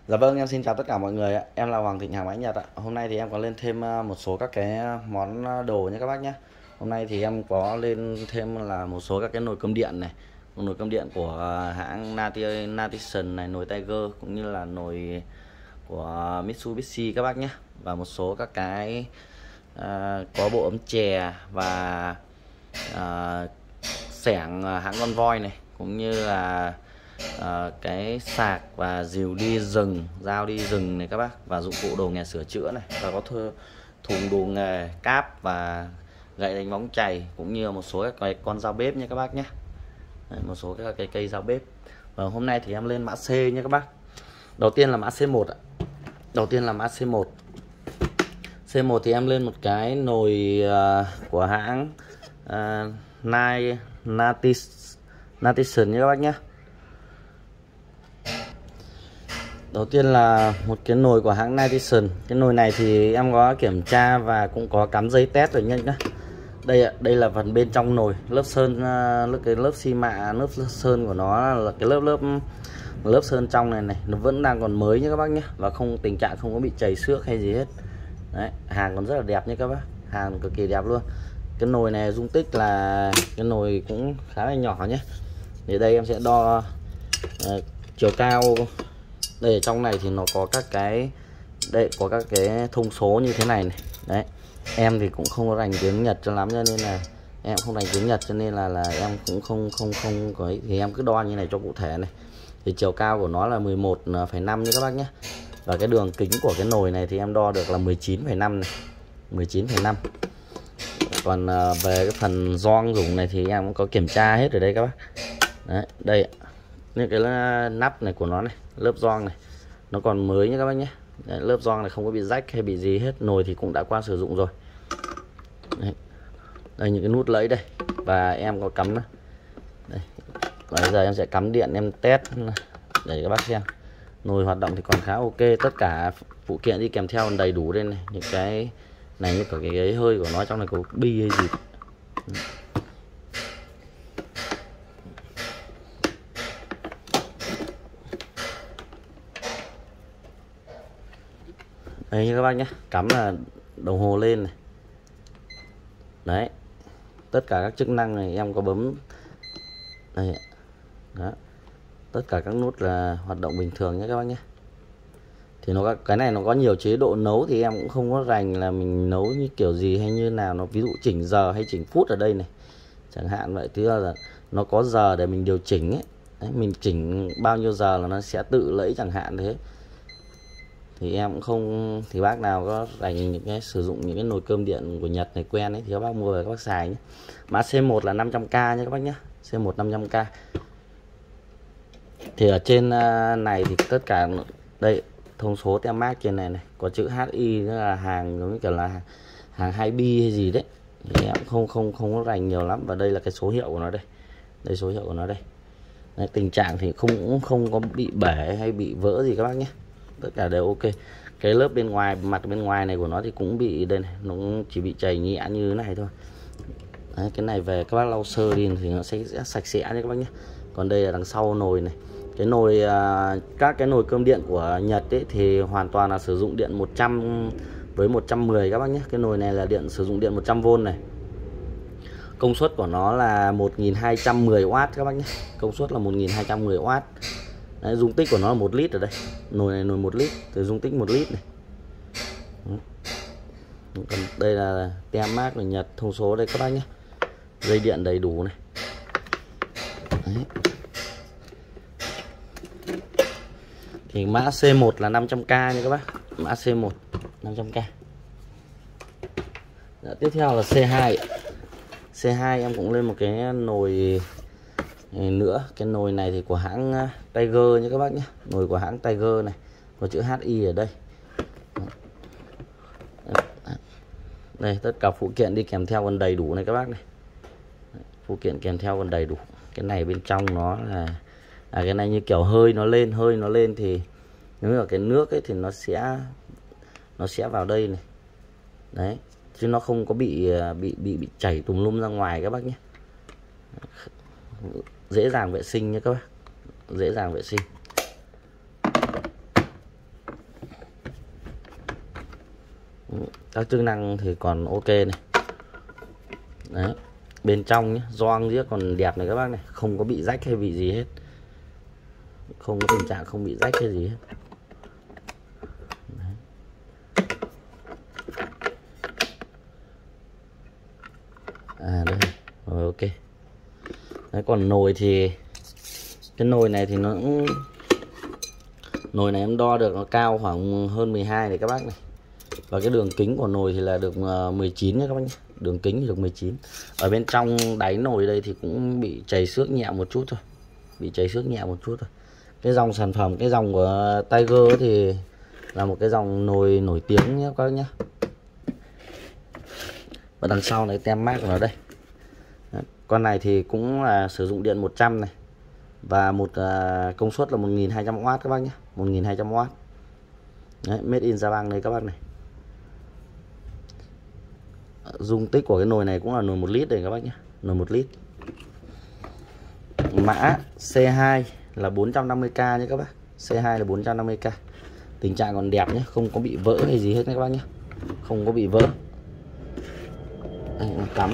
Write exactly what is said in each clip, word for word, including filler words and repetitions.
Dạ vâng, em xin chào tất cả mọi người ạ. Em là Hoàng Thịnh Hàng Máy Nhật ạ. Hôm nay thì em có lên thêm à, một số các cái món đồ nha các bác nhé. Hôm nay thì em có lên thêm là một số các cái nồi cơm điện này, một nồi cơm điện của à, hãng Nati Natison này, nồi Tiger, cũng như là nồi của Mitsubishi các bác nhé. Và một số các cái à, có bộ ấm chè và à, xẻng hãng con voi này, cũng như là à, cái sạc và dìu đi rừng, dao đi rừng này các bác, và dụng cụ đồ nghề sửa chữa này, và có thơ, thùng đồ nghề, cáp và gậy đánh bóng chày, cũng như một số các cái con dao bếp nha các bác nhé. Đấy, một số các cái cây dao bếp. Và hôm nay thì em lên mã C nha các bác. Đầu tiên là mã C một ạ. Đầu tiên là mã C một. C một thì em lên một cái nồi uh, của hãng uh, Nai Natis Natison nha các bác nhé. Đầu tiên là một cái nồi của hãng Natison. Cái nồi này thì em có kiểm tra và cũng có cắm dây test rồi nhá. Đây ạ, đây là phần bên trong nồi, lớp sơn, lớp cái lớp xi mạ, lớp sơn của nó là cái lớp lớp lớp sơn trong này này, nó vẫn đang còn mới nhé các bác nhé, và không tình trạng không có bị chảy xước hay gì hết. Đấy, hàng còn rất là đẹp nhé các bác, hàng cực kỳ đẹp luôn. Cái nồi này dung tích là cái nồi cũng khá là nhỏ nhé. Thì đây em sẽ đo uh, chiều cao. Đây ở trong này thì nó có các cái, đây có các cái thông số như thế này này. Đấy, em thì cũng không có rành tiếng Nhật cho lắm, cho nên là em không rành tiếng Nhật cho nên là là em cũng không không không có ấy. Thì em cứ đo như này cho cụ thể này. Thì chiều cao của nó là mười một phẩy năm như các bác nhé. Và cái đường kính của cái nồi này thì em đo được là mười chín phẩy năm này, mười chín phẩy năm. Còn về cái phần gioăng dùng này thì em cũng có kiểm tra hết ở đây các bác. Đấy, đây những cái nắp này của nó này, lớp gioăng này nó còn mới nhé các bác nhé. Đấy, lớp gioăng này không có bị rách hay bị gì hết. Nồi thì cũng đã qua sử dụng rồi. Đấy, đây những cái nút lẫy đây, và em có cắm đây. Bây giờ em sẽ cắm điện em test để các bác xem. Nồi hoạt động thì còn khá ok, tất cả phụ kiện đi kèm theo đầy đủ đây này. Những cái này như cả cái ghế hơi của nó, trong này có bi hay gì. Đây như các bác nhé, cắm là đồng hồ lên này. Đấy, tất cả các chức năng này em có bấm đây. Đó, tất cả các nút là hoạt động bình thường nhé các bác nhé. Thì nó cái này nó có nhiều chế độ nấu, thì em cũng không có rành là mình nấu như kiểu gì hay như nào. Nó ví dụ chỉnh giờ hay chỉnh phút ở đây này chẳng hạn vậy. Thứ là nó có giờ để mình điều chỉnh ấy. Đấy, mình chỉnh bao nhiêu giờ là nó sẽ tự lấy chẳng hạn thế. Thì em cũng không, thì bác nào có dành những cái sử dụng những cái nồi cơm điện của Nhật này quen ấy thì các bác mua về các bác xài nhé. Mã C một là năm trăm K nhé các bác nhé. C một năm trăm K. Thì ở trên này thì tất cả đây thông số tem mác trên này này có chữ H I, nữa là hàng giống như kiểu là hàng hai bi hay gì đấy. Thì em không không không có rành nhiều lắm. Và đây là cái số hiệu của nó đây. Đây số hiệu của nó đây. Đấy, tình trạng thì không cũng không có bị bể hay bị vỡ gì các bác nhé. Tất cả đều ok. Cái lớp bên ngoài, mặt bên ngoài này của nó thì cũng bị đây này, nó cũng chỉ bị chảy nhẹ như thế này thôi. Đấy, cái này về các bác lau sơ đi thì nó sẽ, sẽ sạch sẽ nhé các bác nhé. Còn đây là đằng sau nồi này. Cái nồi các cái nồi cơm điện của Nhật ấy thì hoàn toàn là sử dụng điện một trăm với một trăm mười các bác nhé. Cái nồi này là điện sử dụng điện một trăm vôn này. Công suất của nó là một nghìn hai trăm mười oát các bác nhé. Công suất là một nghìn hai trăm mười oát. Đấy, dung tích của nó là một lít ở đây. Nồi này nồi một lít, từ dung tích một lít này. Còn đây là tem mác của Nhật, thông số đây các bác nhé. Dây điện đầy đủ này. Đấy. Thì mã C một là năm trăm K nha các bác. Mã C một năm trăm K. Dạ, tiếp theo là C hai. C hai em cũng lên một cái nồi nữa. Cái nồi này thì của hãng Tiger nha các bác nhé. Nồi của hãng Tiger này, có chữ H I ở đây. Đây, tất cả phụ kiện đi kèm theo còn đầy đủ này các bác này. Phụ kiện kèm theo còn đầy đủ. Cái này bên trong nó là à, cái này như kiểu hơi nó lên, hơi nó lên thì nếu mà cái nước ấy thì nó sẽ nó sẽ vào đây này. Đấy, chứ nó không có bị bị bị bị chảy tùm lum ra ngoài các bác nhé. Dễ dàng vệ sinh nhé các bác, dễ dàng vệ sinh. Các chức năng thì còn ok này. Đấy, bên trong nhé, gioăng giết còn đẹp này các bác này, không có bị rách hay bị gì hết, không có tình trạng không bị rách hay gì hết. Đấy. À đây, rồi ok. Đấy, còn nồi thì cái nồi này thì nó cũng, nồi này em đo được nó cao khoảng hơn mười hai này các bác này. Và cái đường kính của nồi thì là được mười chín nha các bác nhé. Đường kính thì được mười chín. Ở bên trong đáy nồi đây thì cũng bị chảy xước nhẹ một chút thôi. Bị chảy xước nhẹ một chút thôi. Cái dòng sản phẩm, cái dòng của Tiger thì là một cái dòng nồi nổi tiếng nhé các bác nhé. Và đằng sau này tem mác của nó đây. Đấy, con này thì cũng là sử dụng điện một trăm này. Và một uh, công suất là một nghìn hai trăm oát các bác nhé. một nghìn hai trăm oát. Đấy, made in Japan đây các bác này. Dung tích của cái nồi này cũng là nồi một lít đây các bác nhé. Nồi một lít. Mã C hai là bốn trăm năm mươi k nhé các bác. C hai là bốn trăm năm mươi k. Tình trạng còn đẹp nhé, không có bị vỡ hay gì hết nhé các bác nhé. Không có bị vỡ. Đây, cắm.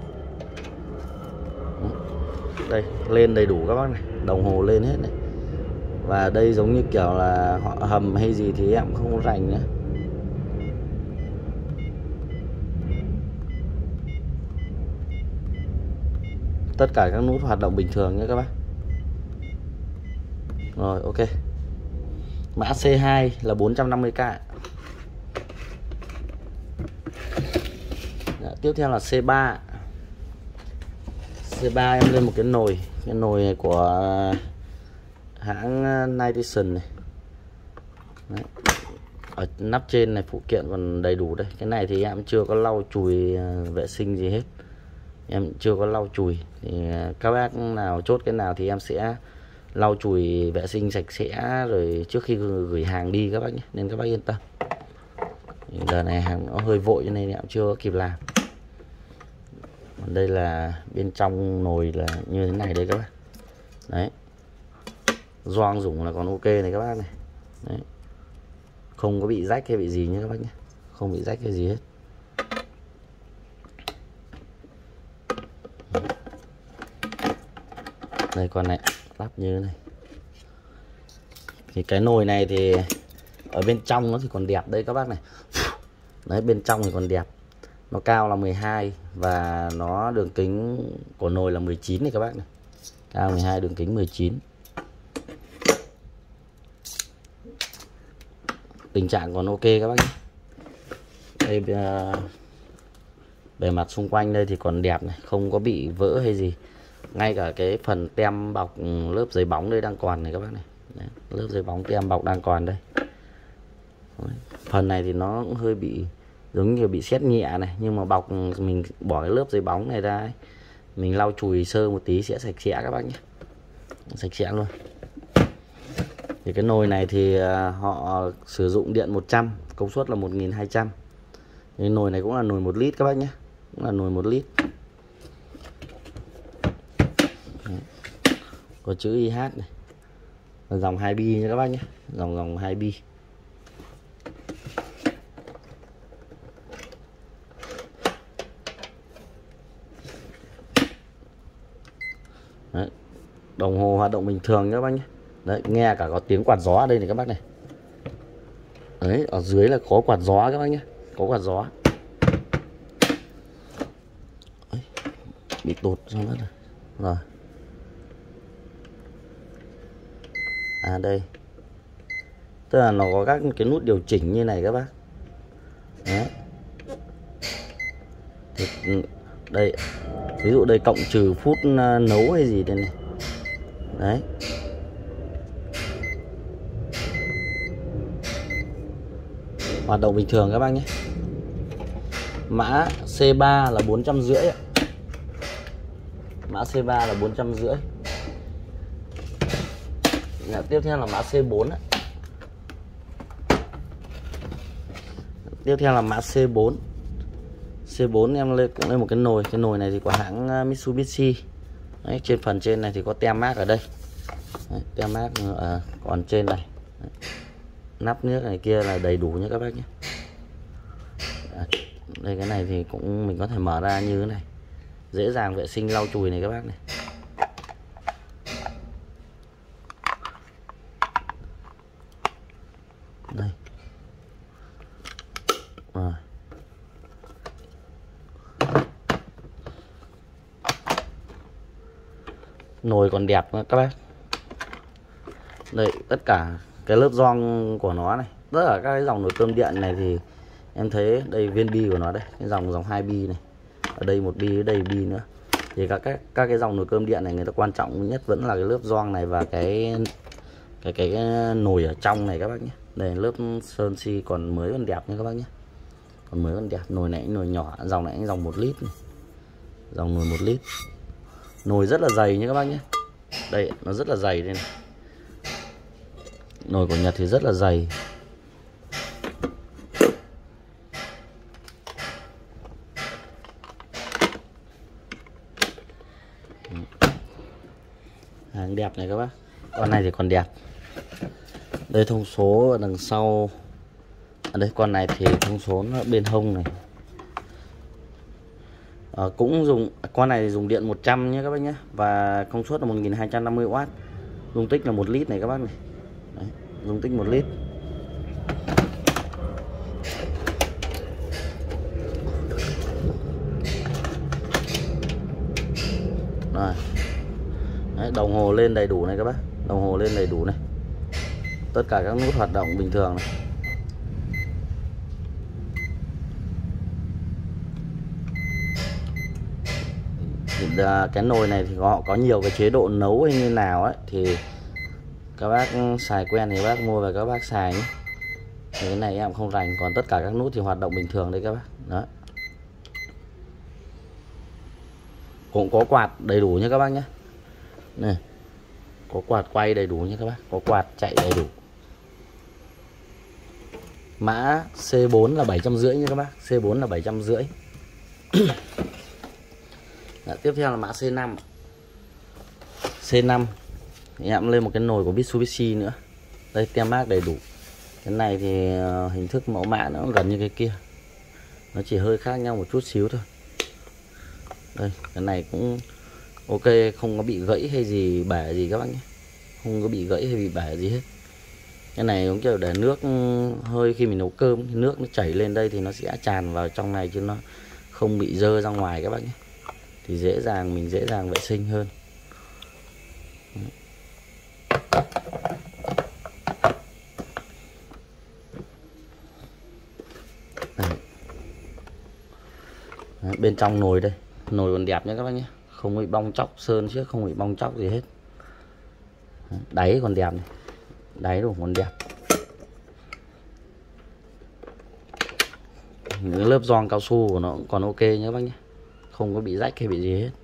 Đây, lên đầy đủ các bác này, đồng hồ lên hết này. Và đây giống như kiểu là họ hầm hay gì thì em không có rành nữa. Tất cả các nút hoạt động bình thường nhé các bác. Rồi ok. Mã C hai là bốn trăm năm mươi k. Đã, tiếp theo là C ba. C ba em lên một cái nồi, cái nồi này của hãng Nitison này. Đấy. Ở nắp trên này phụ kiện còn đầy đủ đây. Cái này thì em chưa có lau chùi vệ sinh gì hết. Em chưa có lau chùi. Thì các bác nào chốt cái nào thì em sẽ lau chùi vệ sinh sạch sẽ rồi trước khi gửi hàng đi các bác nhé, nên các bác yên tâm. Giờ này hàng nó hơi vội cho nên em chưa kịp làm. Còn đây là bên trong nồi là như thế này đây các bác. Đấy. Gioăng dùng là còn ok này các bác này. Đấy. Không có bị rách hay bị gì nhé các bác nhé. Không bị rách hay gì hết. Đây con này lắp như thế này. Thì cái nồi này thì ở bên trong nó thì còn đẹp đây các bác này. Đấy, bên trong thì còn đẹp. Nó cao là mười hai và nó đường kính của nồi là mười chín này các bác này. Cao mười hai, đường kính mười chín. Tình trạng còn ok các bác nhé. Đây bề mặt xung quanh đây thì còn đẹp này, không có bị vỡ hay gì. Ngay cả cái phần tem bọc lớp giấy bóng đây đang còn này các bác này. Đấy, lớp giấy bóng tem bọc đang còn đây. Đấy, phần này thì nó cũng hơi bị giống như bị sét nhẹ này, nhưng mà bọc mình bỏ cái lớp giấy bóng này ra ấy, mình lau chùi sơ một tí sẽ sạch sẽ các bác nhé. Sạch sẽ luôn. Thì cái nồi này thì họ sử dụng điện một trăm, công suất là một nghìn hai trăm. Cái nồi này cũng là nồi một lít các bác nhé. Cũng là nồi một lít. Đấy. Có chữ i hát này. Dòng hai bi nha các bác nhé. Dòng dòng hai bi. Đấy. Đồng hồ hoạt động bình thường các bác nhé. Đấy, nghe cả có tiếng quạt gió ở đây này các bác này. Đấy, ở dưới là có quạt gió các bác nhé. Có quạt gió. Đấy, bị tụt xong mất rồi. Rồi. À đây. Tức là nó có các cái nút điều chỉnh như này các bác. Đấy. Thì, đây. Ví dụ đây cộng trừ phút nấu hay gì đây này. Đấy. Hoạt động bình thường các bác nhé. Mã C ba là bốn trăm rưỡi. Mã C ba là bốn trăm rưỡi. Tiếp theo là mã C bốn. Tiếp theo là mã C bốn. C bốn em lên cũng lên một cái nồi. Cái nồi này thì của hãng Mitsubishi. Đấy, trên phần trên này thì có tem mác ở đây. Đấy, tem mác ở còn trên này. Đấy. Nắp nước này kia là đầy đủ nha các bác nhé. Đây cái này thì cũng mình có thể mở ra như thế này, dễ dàng vệ sinh lau chùi này các bác này. Đây. Rồi. Nồi còn đẹp nữa các bác. Đây tất cả cái lớp gioăng của nó này, tất cả các cái dòng nồi cơm điện này thì em thấy đây viên bi của nó đây, cái dòng dòng hai bi này, ở đây một bi, ở đây bi nữa. Thì các các các cái dòng nồi cơm điện này người ta quan trọng nhất vẫn là cái lớp gioăng này và cái cái cái, cái nồi ở trong này các bác nhé. Đây lớp sơn xi còn mới còn đẹp nha các bác nhé, còn mới còn đẹp. Nồi này nồi nhỏ, dòng này dòng một lít này. Dòng nồi một lít, nồi rất là dày nha các bác nhé. Đây nó rất là dày đây này. Nồi của Nhật thì rất là dày. Hàng đẹp này các bác. Con này thì còn đẹp. Đây thông số ở đằng sau. Ở đây con này thì thông số nó bên hông này. À, cũng dùng con này dùng điện một trăm nhé các bác nhé, và công suất là một nghìn hai trăm năm mươi oát, dung tích là một lít này các bác này. Đấy, dung tích một lít. Rồi. Đấy, đồng hồ lên đầy đủ này các bác, đồng hồ lên đầy đủ này, tất cả các nút hoạt động bình thường này. Cái nồi này thì họ có nhiều cái chế độ nấu hay như nào ấy, thì các bác xài quen thì các bác mua về các bác xài nhé. Thì cái này em không rành, còn tất cả các nút thì hoạt động bình thường đấy các bác. Đó. Cũng có quạt đầy đủ nha các bác nhé. Này, có quạt quay đầy đủ nha các bác, có quạt chạy đầy đủ. Mã C bốn là bảy trăm rưỡi nha các bác, C bốn là bảy trăm rưỡi. Đã, tiếp theo là mã C năm. C năm thì em lên một cái nồi của Mitsubishi nữa. Đây tem mác đầy đủ. Cái này thì hình thức mẫu mã nó cũng gần như cái kia, nó chỉ hơi khác nhau một chút xíu thôi. Đây cái này cũng ok, không có bị gãy hay gì bể gì các bác nhé, không có bị gãy hay bị bể gì hết. Cái này giống kiểu để nước hơi, khi mình nấu cơm nước nó chảy lên đây thì nó sẽ tràn vào trong này chứ nó không bị dơ ra ngoài các bác nhé, thì dễ dàng mình dễ dàng vệ sinh hơn. Đấy, bên trong nồi đây, nồi còn đẹp nhé các bác nhé, không bị bong chóc sơn chứ không bị bong chóc gì hết. Đáy còn đẹp này, đáy đồ còn đẹp. Những lớp gioăng cao su của nó cũng còn ok nhé các bác nhé, không có bị rách hay bị gì hết.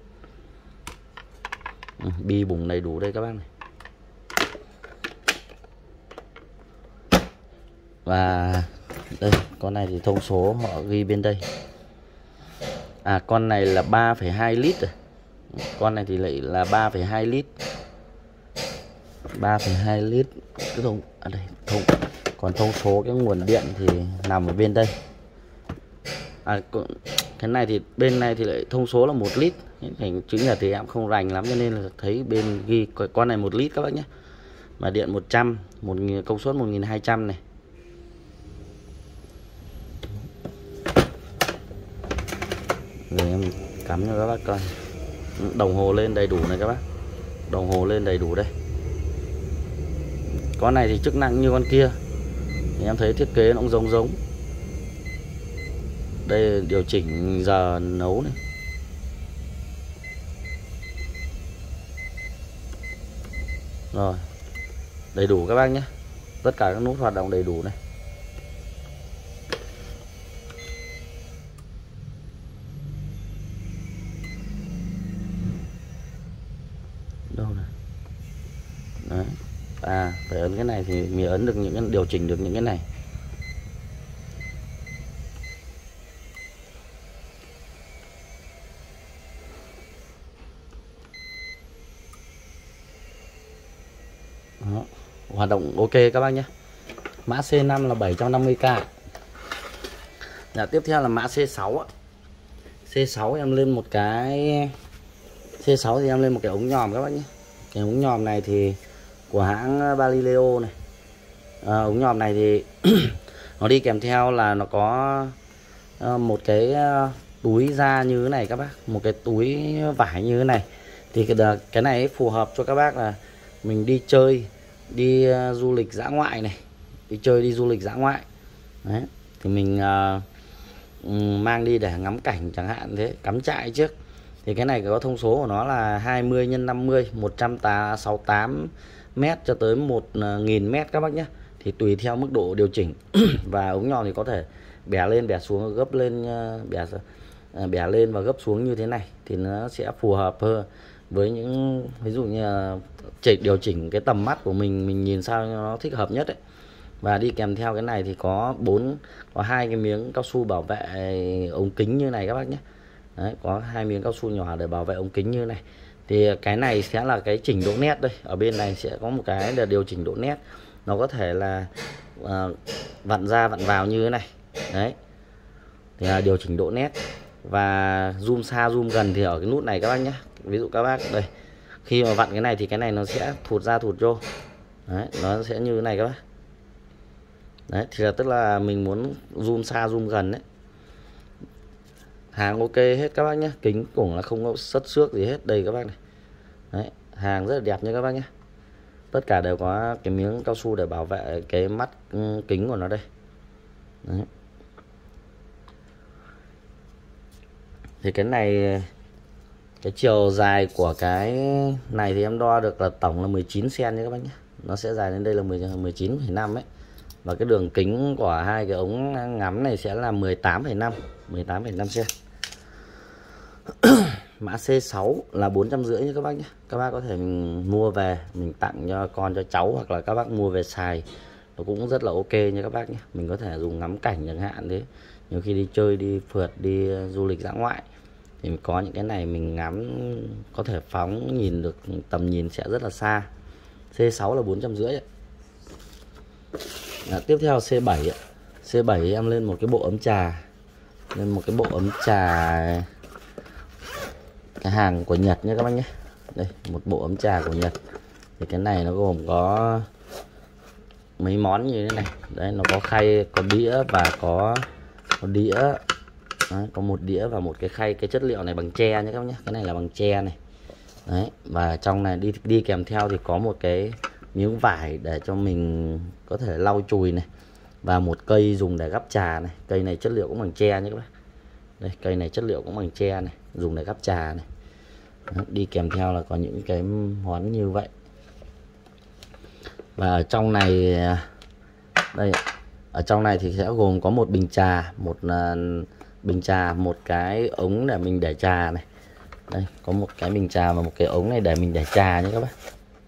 Ừ, bi bùng đầy đủ đây các bác này. Và đây con này thì thông số họ ghi bên đây. À con này là ba phẩy hai lít rồi. Con này thì lại là ba phẩy hai lít. ba phẩy hai lít. Cái thông à đây, thông còn thông số cái nguồn điện thì nằm ở bên đây. À cái này thì bên này thì lại thông số là một lít. Thành chữ nhật thì em không rành lắm cho nên là thấy bên ghi con này một lít các bác nhé. Mà điện một trăm, một công suất một nghìn hai trăm này. Rồi em cắm cho các bác coi. Đồng hồ lên đầy đủ này các bác. Đồng hồ lên đầy đủ đây. Con này thì chức năng như con kia, thì em thấy thiết kế nó cũng giống giống. Đây điều chỉnh giờ nấu này. Rồi đầy đủ các bác nhé, tất cả các nút hoạt động đầy đủ này. Đâu này. Đấy. À phải ấn cái này thì mình ấn được những cái, điều chỉnh được những cái này. Đó. Hoạt động ok các bác nhé. Mã C năm là bảy trăm năm mươi k. Dạ, tiếp theo là mã C sáu ạ. C sáu em lên một cái C sáu thì em lên một cái ống nhòm các bác nhé. Cái ống nhòm này thì của hãng Balileo này. À, ống nhòm này thì nó đi kèm theo là nó có một cái túi da như thế này các bác, một cái túi vải như thế này. Thì cái, cái này phù hợp cho các bác là mình đi chơi, đi du lịch dã ngoại này, đi chơi đi du lịch dã ngoại. Đấy, thì mình uh, mang đi để ngắm cảnh chẳng hạn, thế cắm trại trước. Thì cái này có thông số của nó là hai mươi nhân năm mươi, một trăm sáu mươi tám mét cho tới một nghìn mét các bác nhé. Thì tùy theo mức độ điều chỉnh. Và ống nhòm thì có thể bẻ lên bẻ xuống, gấp lên bẻ bẻ lên và gấp xuống như thế này thì nó sẽ phù hợp hơn với những ví dụ như là điều chỉnh cái tầm mắt của mình mình nhìn sao cho nó thích hợp nhất ấy. Và đi kèm theo cái này thì có bốn có hai cái miếng cao su bảo vệ ống kính như này các bác nhé. Đấy, có hai miếng cao su nhỏ để bảo vệ ống kính như này. Thì cái này sẽ là cái chỉnh độ nét đây. Ở bên này sẽ có một cái là điều chỉnh độ nét. Nó có thể là uh, vặn ra vặn vào như thế này. Đấy. Thì là điều chỉnh độ nét. Và zoom xa zoom gần thì ở cái nút này các bác nhé. Ví dụ các bác đây, khi mà vặn cái này thì cái này nó sẽ thụt ra thụt vô. Đấy, nó sẽ như thế này các bác. Đấy, thì là tức là mình muốn zoom xa zoom gần đấy. Hàng ok hết các bác nhé. Kính cũng là không có sất xước gì hết. Đây các bác này. Đấy, hàng rất là đẹp nha các bác nhé. Tất cả đều có cái miếng cao su để bảo vệ cái mắt kính của nó đây. Đấy. Thì cái này, cái chiều dài của cái này thì em đo được là tổng là mười chín xăng-ti-mét nha các bác nhé. Nó sẽ dài đến đây là mười chín phẩy năm ấy. Và cái đường kính của hai cái ống ngắm này sẽ là mười tám phẩy năm xăng-ti-mét. Mã C sáu là bốn trăm rưỡi nha các bác nhé. Các bác có thể mình mua về mình tặng cho con cho cháu, hoặc là các bác mua về xài nó cũng rất là ok nha các bác nhé. Mình có thể dùng ngắm cảnh chẳng hạn thế. Nhiều khi đi chơi, đi phượt, đi du lịch dã ngoại thì có những cái này mình ngắm có thể phóng nhìn được, tầm nhìn sẽ rất là xa. C sáu là bốn trăm rưỡi. À, tiếp theo C bảy. C bảy em lên một cái bộ ấm trà, lên một cái bộ ấm trà cái hàng của Nhật nha các bác nhé. Đây, một bộ ấm trà của Nhật. Thì cái này nó gồm có mấy món như thế này. Đấy, nó có khay, có đĩa và có, có đĩa. Đấy, có một đĩa và một cái khay. Cái chất liệu này bằng tre nhé các bác nhé. Cái này là bằng tre này. Đấy, và trong này đi đi kèm theo thì có một cái miếng vải để cho mình có thể lau chùi này, và một cây dùng để gắp trà này. Cây này chất liệu cũng bằng tre nhé các bác. Đây, cây này chất liệu cũng bằng tre này, dùng để gắp trà này. Đó, đi kèm theo là có những cái món như vậy. Và ở trong này đây, ở trong này thì sẽ gồm có một bình trà, một uh, bình trà, một cái ống để mình để trà này. Đây, có một cái bình trà và một cái ống này để mình để trà nhé các bác.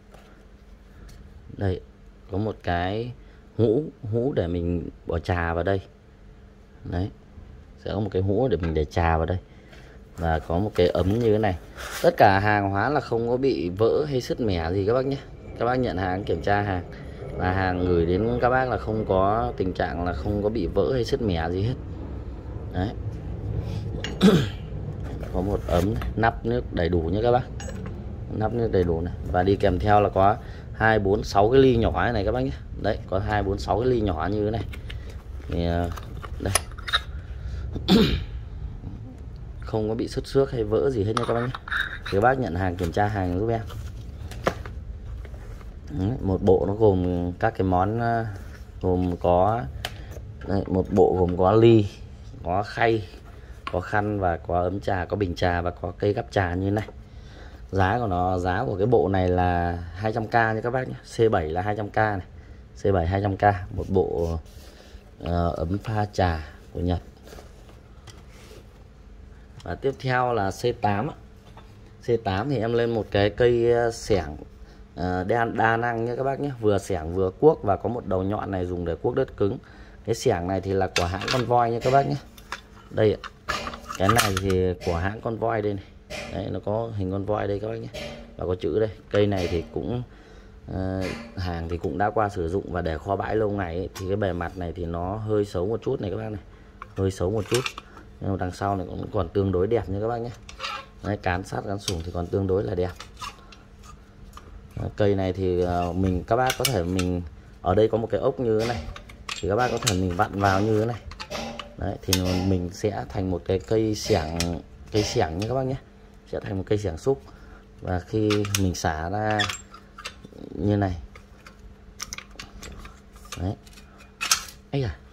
Đây, có một cái hũ, hũ để mình bỏ trà vào đây. Đấy, sẽ có một cái hũ để mình để trà vào đây. Và có một cái ấm như thế này. Tất cả hàng hóa là không có bị vỡ hay sứt mẻ gì các bác nhé. Các bác nhận hàng, kiểm tra hàng và hàng gửi đến các bác là không có tình trạng là không có bị vỡ hay sứt mẻ gì hết. Đấy. Có một ấm, nắp nước đầy đủ nhé các bác. Nắp nước đầy đủ này. Và đi kèm theo là có hai, bốn, sáu cái ly nhỏ này các bác nhé. Đấy, có hai, bốn, sáu cái ly nhỏ như thế này. Thì, đây. Không có bị sứt xước hay vỡ gì hết nha các bác nhé. Thì các bác nhận hàng kiểm tra hàng giúp em. Đấy, một bộ nó gồm các cái món, gồm có đấy, một bộ gồm có ly, có khay, có khăn và có ấm trà, có bình trà và có cây gắp trà như thế này. Giá của nó, giá của cái bộ này là hai trăm k nha các bác nhé. C bảy là hai trăm k này. C bảy hai trăm k, một bộ uh, ấm pha trà của Nhật. Và tiếp theo là C tám. C tám thì em lên một cái cây xẻng uh, đa, đa năng nha các bác nhé. Vừa xẻng vừa cuốc và có một đầu nhọn này dùng để cuốc đất cứng. Cái xẻng này thì là của hãng Con Voi nha các bác nhé. Đây, cái này thì của hãng Con Voi đây này. Đấy, nó có hình con voi đây các bác nhé. Và có chữ đây. Cây này thì cũng uh, hàng thì cũng đã qua sử dụng và để kho bãi lâu ngày ấy, thì cái bề mặt này thì nó hơi xấu một chút này các bác này. hơi xấu một chút, nhưng mà đằng sau này cũng còn tương đối đẹp nha các bác nhé. Đấy, cán sát cán sủng thì còn tương đối là đẹp. Cây này thì mình các bác có thể mình ở đây có một cái ốc như thế này thì các bác có thể mình vặn vào như thế này. Đấy, thì mình sẽ thành một cái cây xẻng, cây xẻng nha các bác nhé, sẽ thành một cây xẻng xúc. Và khi mình xả ra như này, đấy, ấy à,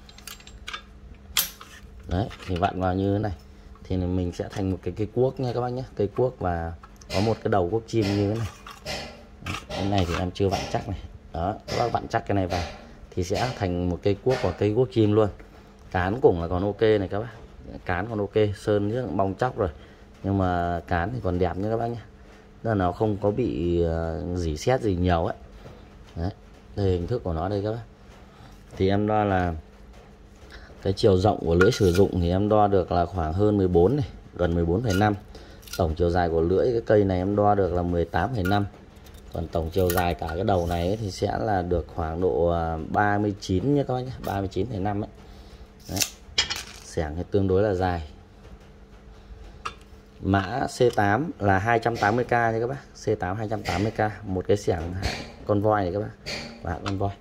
đấy thì vặn vào như thế này thì mình sẽ thành một cái cây cuốc nha các bác nhé, cây cuốc và có một cái đầu cuốc chim như thế này. Đấy, cái này thì em chưa vặn chắc này, đó các bác vặn chắc cái này vào thì sẽ thành một cây cuốc và cây cuốc chim luôn. Cán cũng là còn ok này các bác, cán còn ok, sơn rất là bong chóc rồi nhưng mà cán thì còn đẹp nha các bác nhé, nên nó không có bị uh, dỉ sét gì nhiều ấy. Đấy, đây hình thức của nó đây các bác. Thì em đo là cái chiều rộng của lưỡi sử dụng thì em đo được là khoảng hơn mười bốn này, gần mười bốn phẩy năm. Tổng chiều dài của lưỡi cái cây này em đo được là mười tám phẩy năm. Còn tổng chiều dài cả cái đầu này ấy thì sẽ là được khoảng độ ba mươi chín nhé các bác nhé, ba mươi chín phẩy năm ấy. Đấy. Xẻng thì tương đối là dài. Mã C tám là hai trăm tám mươi k nha các bác, C tám hai trăm tám mươi k, một cái xẻng con voi này các bác, và con voi.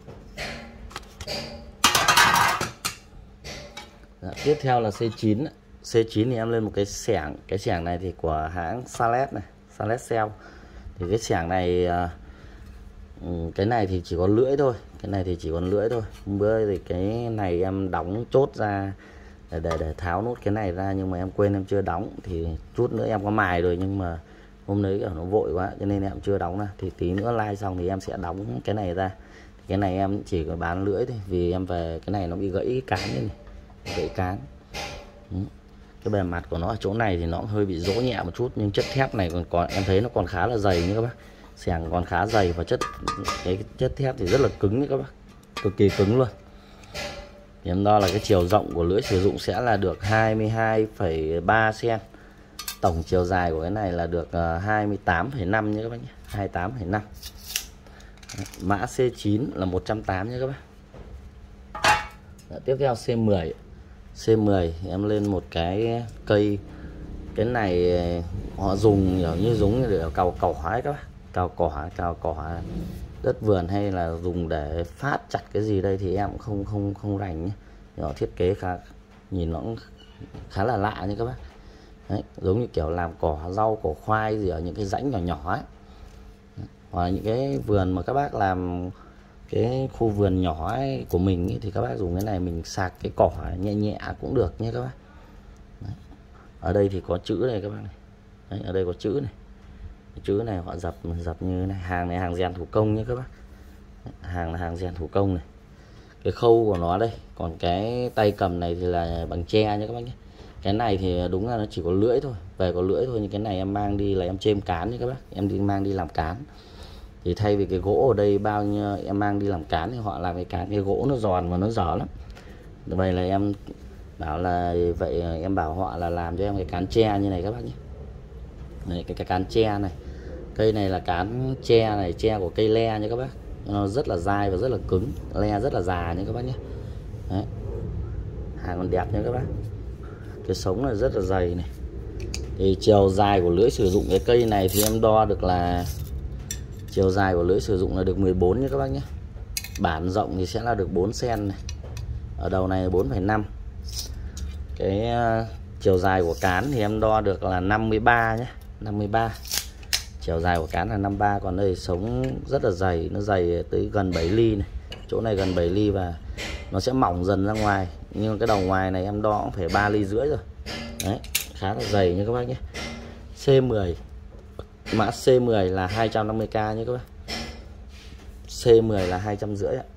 Đó, tiếp theo là C chín. C chín thì em lên một cái xẻng, cái xẻng này thì của hãng Salet này, Salet Cell. Thì cái xẻng này cái này thì chỉ có lưỡi thôi, cái này thì chỉ còn lưỡi thôi. Hôm bữa thì cái này em đóng chốt ra để, để để tháo nốt cái này ra nhưng mà em quên em chưa đóng, thì chút nữa em có mài rồi nhưng mà hôm đấy kiểu nó vội quá cho nên em chưa đóng ra. Thì tí nữa like xong thì em sẽ đóng cái này ra. Cái này em chỉ có bán lưỡi thôi vì em về cái này nó bị gãy cán này, gãy cán. Ừ. Cái bề mặt của nó ở chỗ này thì nó hơi bị rỗ nhẹ một chút nhưng chất thép này còn còn em thấy nó còn khá là dày nha các bác. Xẻng còn khá dày và chất cái chất thép thì rất là cứng nha các bác, cực kỳ cứng luôn. Thì em đo là cái chiều rộng của lưỡi sử dụng sẽ là được hai mươi hai phẩy ba xăng-ti-mét. Tổng chiều dài của cái này là được hai mươi tám phẩy năm nha các bác nhé, hai mươi tám phẩy năm. Mã C chín là một trăm tám mươi nha các bác. Đó, tiếp theo C mười. C mười thì em lên một cái cây, cái này họ dùng kiểu như giống để cào cỏ ấy các bác, cào cỏ, cào cỏ đất vườn hay là dùng để phát chặt cái gì đây thì em cũng không không không rành nhé. Nó thiết kế khá, nhìn nó cũng khá là lạ như các bác. Đấy, giống như kiểu làm cỏ rau cỏ khoai gì ở những cái rãnh nhỏ nhỏ ấy, hoặc là những cái vườn mà các bác làm cái khu vườn nhỏ ấy của mình ấy, thì các bác dùng cái này mình sạc cái cỏ nhẹ nhẹ cũng được nhé các bác. Đấy. Ở đây thì có chữ này các bác này. Đấy, ở đây có chữ này, cái chữ này họ dập dập như này. Hàng này hàng rèn thủ công nhé các bác. Đấy, hàng là hàng rèn thủ công này. Cái khâu của nó đây, còn cái tay cầm này thì là bằng tre nhé các bác nhé. Cái này thì đúng là nó chỉ có lưỡi thôi, về có lưỡi thôi, nhưng cái này em mang đi là em chêm cán nhé các bác, em đi mang đi làm cán. Thì thay vì cái gỗ ở đây bao nhiêu em mang đi làm cán thì họ làm cái cán, cái gỗ nó giòn và nó dở lắm. Vậy là em bảo là vậy em bảo họ là làm cho em cái cán tre như này các bác nhé. Đấy, cái, cái cán tre này, cây này là cán tre này, tre của cây le nha các bác, nó rất là dai và rất là cứng, le rất là già nha các bác nhé. Đấy. Hàng còn đẹp nha các bác, cái sống là rất là dày này. Thì chiều dài của lưỡi sử dụng cái cây này thì em đo được là chiều dài của lưỡi sử dụng là được mười bốn nha các bác nhé. Bản rộng thì sẽ là được bốn xăng-ti-mét này, ở đầu này bốn phẩy năm. Cái uh, chiều dài của cán thì em đo được là năm mươi ba nhé, năm mươi ba. Chiều dài của cán là năm mươi ba, còn đây sống rất là dày, nó dày tới gần bảy ly này. Chỗ này gần bảy ly và nó sẽ mỏng dần ra ngoài, nhưng cái đầu ngoài này em đo cũng phải ba ly rưỡi rồi. Đấy, khá là dày nha các bác nhé. C mười, mã C mười là hai trăm năm mươi k nhé các bác. C mười là hai trăm rưỡi ạ.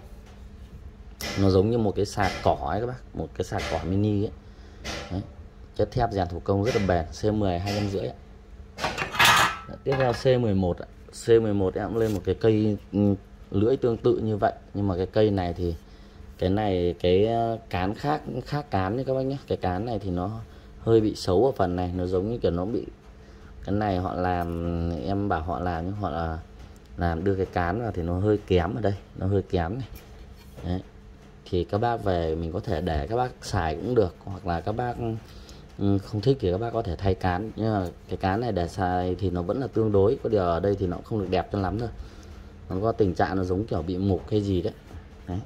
Nó giống như một cái sạc cỏ ấy các bác, một cái sạc cỏ mini ấy. Đấy. Chất thép rèn thủ công rất là bền. C mười hai trăm rưỡi ạ. Tiếp theo C mười một ạ. C mười một em lên một cái cây lưỡi tương tự như vậy, nhưng mà cái cây này thì cái này cái cán khác khác cán đấy các bác nhé. Cái cán này thì nó hơi bị xấu ở phần này, nó giống như kiểu nó bị, cái này họ làm, em bảo họ làm nhưng họ là làm đưa cái cán vào thì nó hơi kém ở đây, nó hơi kém này. Đấy. thì các bác về mình có thể để các bác xài cũng được, hoặc là các bác không thích thì các bác có thể thay cán. Nhưng mà cái cán này để xài thì nó vẫn là tương đối, có điều ở đây thì nó không được đẹp cho lắm thôi, nó có tình trạng nó giống kiểu bị mục hay gì đấy. Đấy.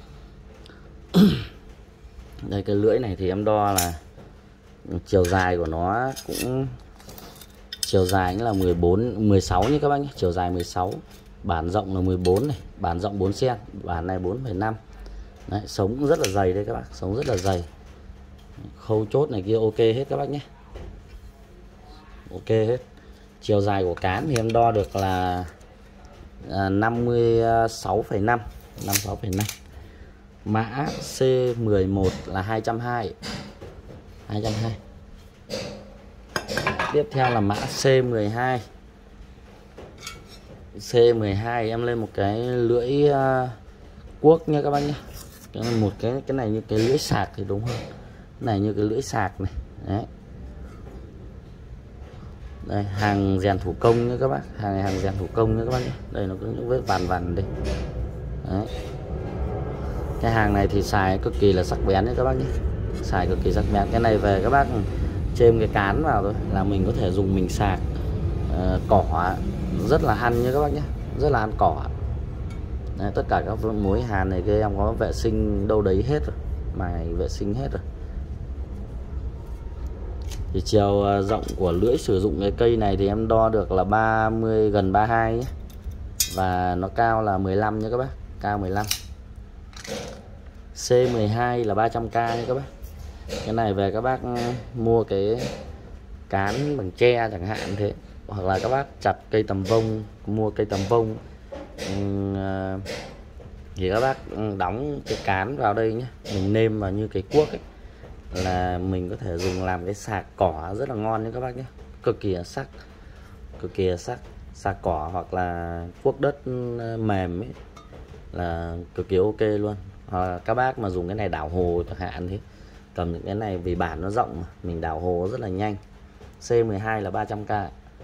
Đây cái lưỡi này thì em đo là chiều dài của nó cũng chiều dài cũng là mười bốn mười sáu như các bác nhé, chiều dài mười sáu, bản rộng là mười bốn này, bản rộng bốn xen, bản này bốn phẩy năm. Đấy, sống rất là dày đây các bác, sống rất là dày, khâu chốt này kia ok hết các bác nhé, ok hết. Chiều dài của cán thì em đo được là năm mươi sáu phẩy năm, năm mươi sáu phẩy năm. Mã C mười một là hai trăm hai mươi, hai trăm hai mươi. Tiếp theo là mã C mười hai. C mười hai em lên một cái lưỡi uh, cuốc nha các bác nhé. Một cái cái này như cái lưỡi sạc thì đúng hơn. Cái này như cái lưỡi sạc này. Đấy. Đây, hàng rèn thủ công nha các bác, hàng này hàng rèn thủ công nha các bác nhé. Đây nó có những vết vằn vằn đây. Đấy. Cái hàng này thì xài cực kỳ là sắc bén đấy các bác nhé, xài cực kỳ sắc bén. Cái này về các bác chêm cái cán vào thôi là mình có thể dùng mình sạc uh, cỏ rất là ăn nha các bác nhé, rất là ăn cỏ. Đấy, tất cả các mối hàn này kia em có vệ sinh đâu đấy hết rồi, mài vệ sinh hết rồi. Thì chiều rộng của lưỡi sử dụng cái cây này thì em đo được là ba mươi, gần ba mươi hai nhé. Và nó cao là mười lăm nha các bác, cao mười lăm. C mười hai là ba trăm k nha các bác. Cái này về các bác mua cái cán bằng tre chẳng hạn thế, hoặc là các bác chặt cây tầm vông, mua cây tầm vông thì các bác đóng cái cán vào đây nhé, mình nêm vào như cái cuốc ấy, là mình có thể dùng làm cái sạc cỏ rất là ngon nha các bác nhé, cực kỳ là sắc, cực kỳ là sắc. Sạc cỏ hoặc là cuốc đất mềm ấy là cực kỳ ok luôn. Hoặc là các bác mà dùng cái này đào hồ chẳng hạn thế, cầm những cái này vì bản nó rộng mà mình đào hồ rất là nhanh. C mười hai là ba trăm k.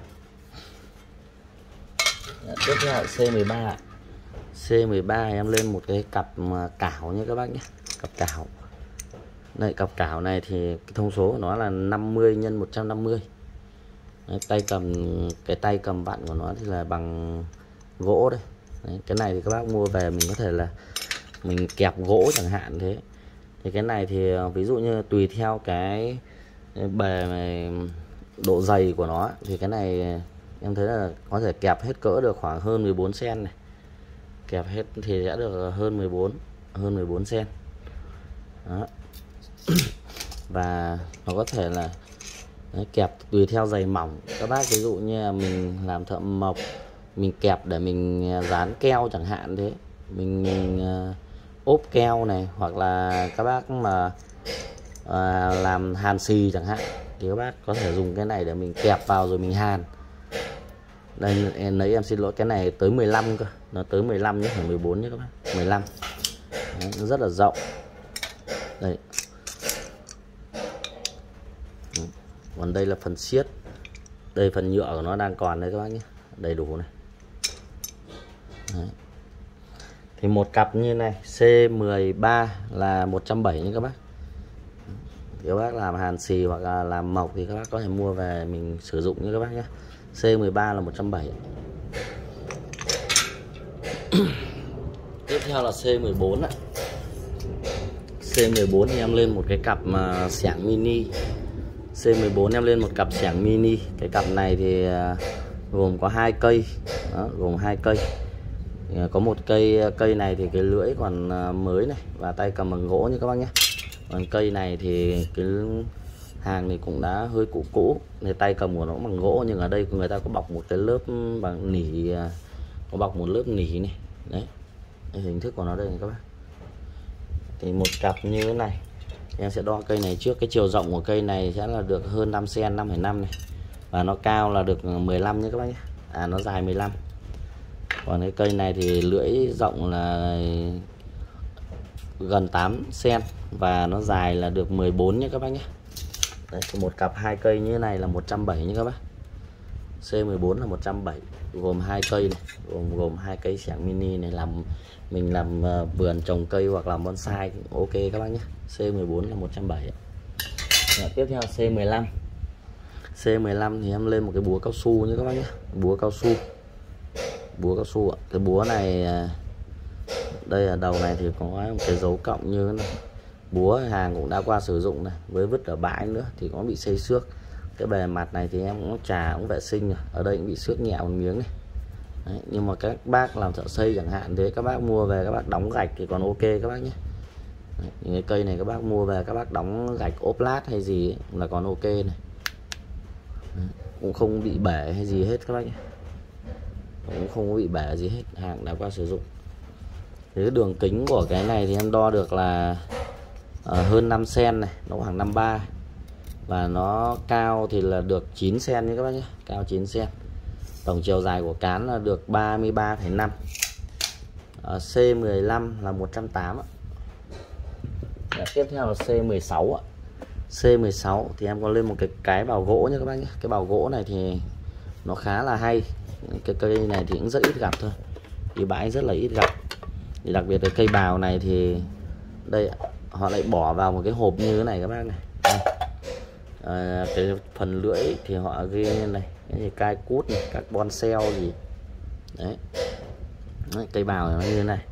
Tiếp theo là C mười ba. C mười ba em lên một cái cặp cảo nha các bác nhé, cặp cảo. Đây, cặp cảo này thì cái thông số của nó là năm mươi nhân một trăm năm mươi. Đấy, tay cầm, cái tay cầm vặn của nó thì là bằng gỗ đây. Đấy, cái này thì các bác mua về mình có thể là mình kẹp gỗ chẳng hạn thế. Thì cái này thì ví dụ như tùy theo cái bề này, độ dày của nó thì cái này em thấy là có thể kẹp hết cỡ được khoảng hơn mười bốn xen này. Kẹp hết thì sẽ được hơn mười bốn, hơn mười bốn xen. Đó. Và nó có thể là đấy, kẹp tùy theo dày mỏng. Các bác ví dụ như là mình làm thợ mộc, mình kẹp để mình dán keo chẳng hạn thế, mình, mình uh, ốp keo này, hoặc là các bác mà uh, làm hàn xì chẳng hạn thì các bác có thể dùng cái này để mình kẹp vào rồi mình hàn. Đây lấy em xin lỗi, cái này tới mười lăm cơ, nó tới mười lăm nhé, phải mười bốn nhé các bác, mười lăm. Đấy, nó rất là rộng. Đây. Còn đây là phần siết. Đây phần nhựa của nó đang còn đây các bác nhé, đầy đủ này. Đấy. Thì một cặp như này C mười ba là một trăm bảy mươi nha các bác. Thì các bác làm hàn xì hoặc là làm mộc thì các bác có thể mua về mình sử dụng nha các bác nhé. C mười ba là một trăm bảy mươi. Tiếp theo là C mười bốn ạ. C mười bốn thì em lên một cái cặp mà xẻng mini. C mười bốn em lên một cặp xẻng mini. Cái cặp này thì gồm có hai cây. Đó, gồm hai cây. Có một cây cây này thì cái lưỡi còn mới này và tay cầm bằng gỗ như các bác nhé. Còn cây này thì cái hàng này cũng đã hơi cũ cũ, thì tay cầm của nó cũng bằng gỗ, nhưng ở đây người ta có bọc một cái lớp bằng nỉ, có bọc một lớp nỉ này. Đấy, đây, hình thức của nó đây này các bác. Thì một cặp như thế này em sẽ đo cây này trước. Cái chiều rộng của cây này sẽ là được hơn năm xen, năm phẩy năm này, và nó cao là được mười lăm nhé các bác nhé. À, nó dài mười lăm. Còn cái cây này thì lưỡi rộng là gần tám xen và nó dài là được mười bốn nhé các bác nhé. Đấy, một cặp hai cây như thế này là một trăm bảy mươi nhé các bác. C mười bốn là một trăm bảy mươi. gồm hai cây này, gồm gồm hai cây xẻng mini này, làm mình làm uh, vườn trồng cây hoặc làm bonsai cũng ok các bác nhé. C mười bốn là một trăm bảy mươi. Rồi, tiếp theo C mười lăm. C mười lăm thì em lên một cái búa cao su nhé các bác nhé, búa cao su, búa cao su ạ. Cái búa này đây là đầu này thì có một cái dấu cộng như thế này. Búa hàng cũng đã qua sử dụng này, với vứt ở bãi nữa thì có bị xây xước. Cái bề mặt này thì em cũng chà cũng vệ sinh rồi, ở đây cũng bị xước nhẹ một miếng này. Đấy, nhưng mà các bác làm thợ xây chẳng hạn thế, các bác mua về các bác đóng gạch thì còn ok các bác nhé. Đấy, những cái cây này các bác mua về các bác đóng gạch ốp lát hay gì ấy, là còn ok này. Đấy, cũng không bị bể hay gì hết các bác nhé, cũng không có bị bể gì hết, hàng đã qua sử dụng. Thì cái đường kính của cái này thì em đo được là uh, hơn năm xen này, nó khoảng năm mươi ba, và nó cao thì là được chín xen nhé các bác nhé, cao chín xen. Tổng chiều dài của cán là được ba mươi ba phẩy năm. uh, C mười lăm là một trăm tám mươi. Và tiếp theo là C mười sáu. C mười sáu thì em có lên một cái cái bào gỗ nhé các bác nhé. Cái bào gỗ này thì nó khá là hay. Cái cây này thì cũng rất ít gặp thôi, đi bãi rất là ít gặp. Thì đặc biệt cái cây bào này thì đây họ lại bỏ vào một cái hộp như thế này các bác này. À, cái phần lưỡi thì họ ghi như này, cái gì cai cút này, các bon xeo gì đấy. Đấy, cây bào nó như thế này.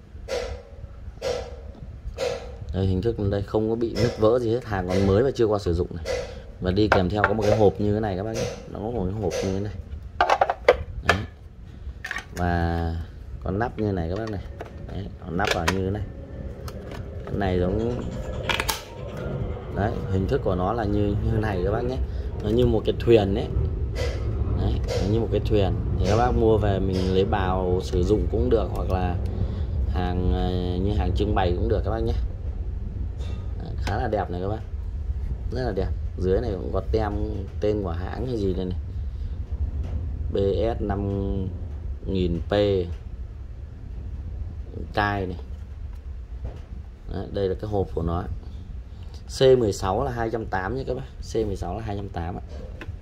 Đây, hình thức đây không có bị nứt vỡ gì hết, hàng còn mới và chưa qua sử dụng này. Và đi kèm theo có một cái hộp như thế này các bác nhé, nó có một cái hộp như thế này. Đấy. Và con nắp như thế này các bác này. Đấy, con nắp vào như thế này. Cái này giống đấy, hình thức của nó là như như này các bác nhé, nó như một cái thuyền đấy. Đấy, như một cái thuyền thì các bác mua về mình lấy bào sử dụng cũng được, hoặc là hàng như hàng trưng bày cũng được các bác nhé. Đấy, khá là đẹp này các bác, rất là đẹp. Dưới này cũng có tem tên của hãng hay gì đây này, B S năm nghìn P cai này. Đấy, đây là cái hộp của nó. C mười sáu là hai trăm tám mươi nhé các bác, C mười sáu là hai trăm tám mươi.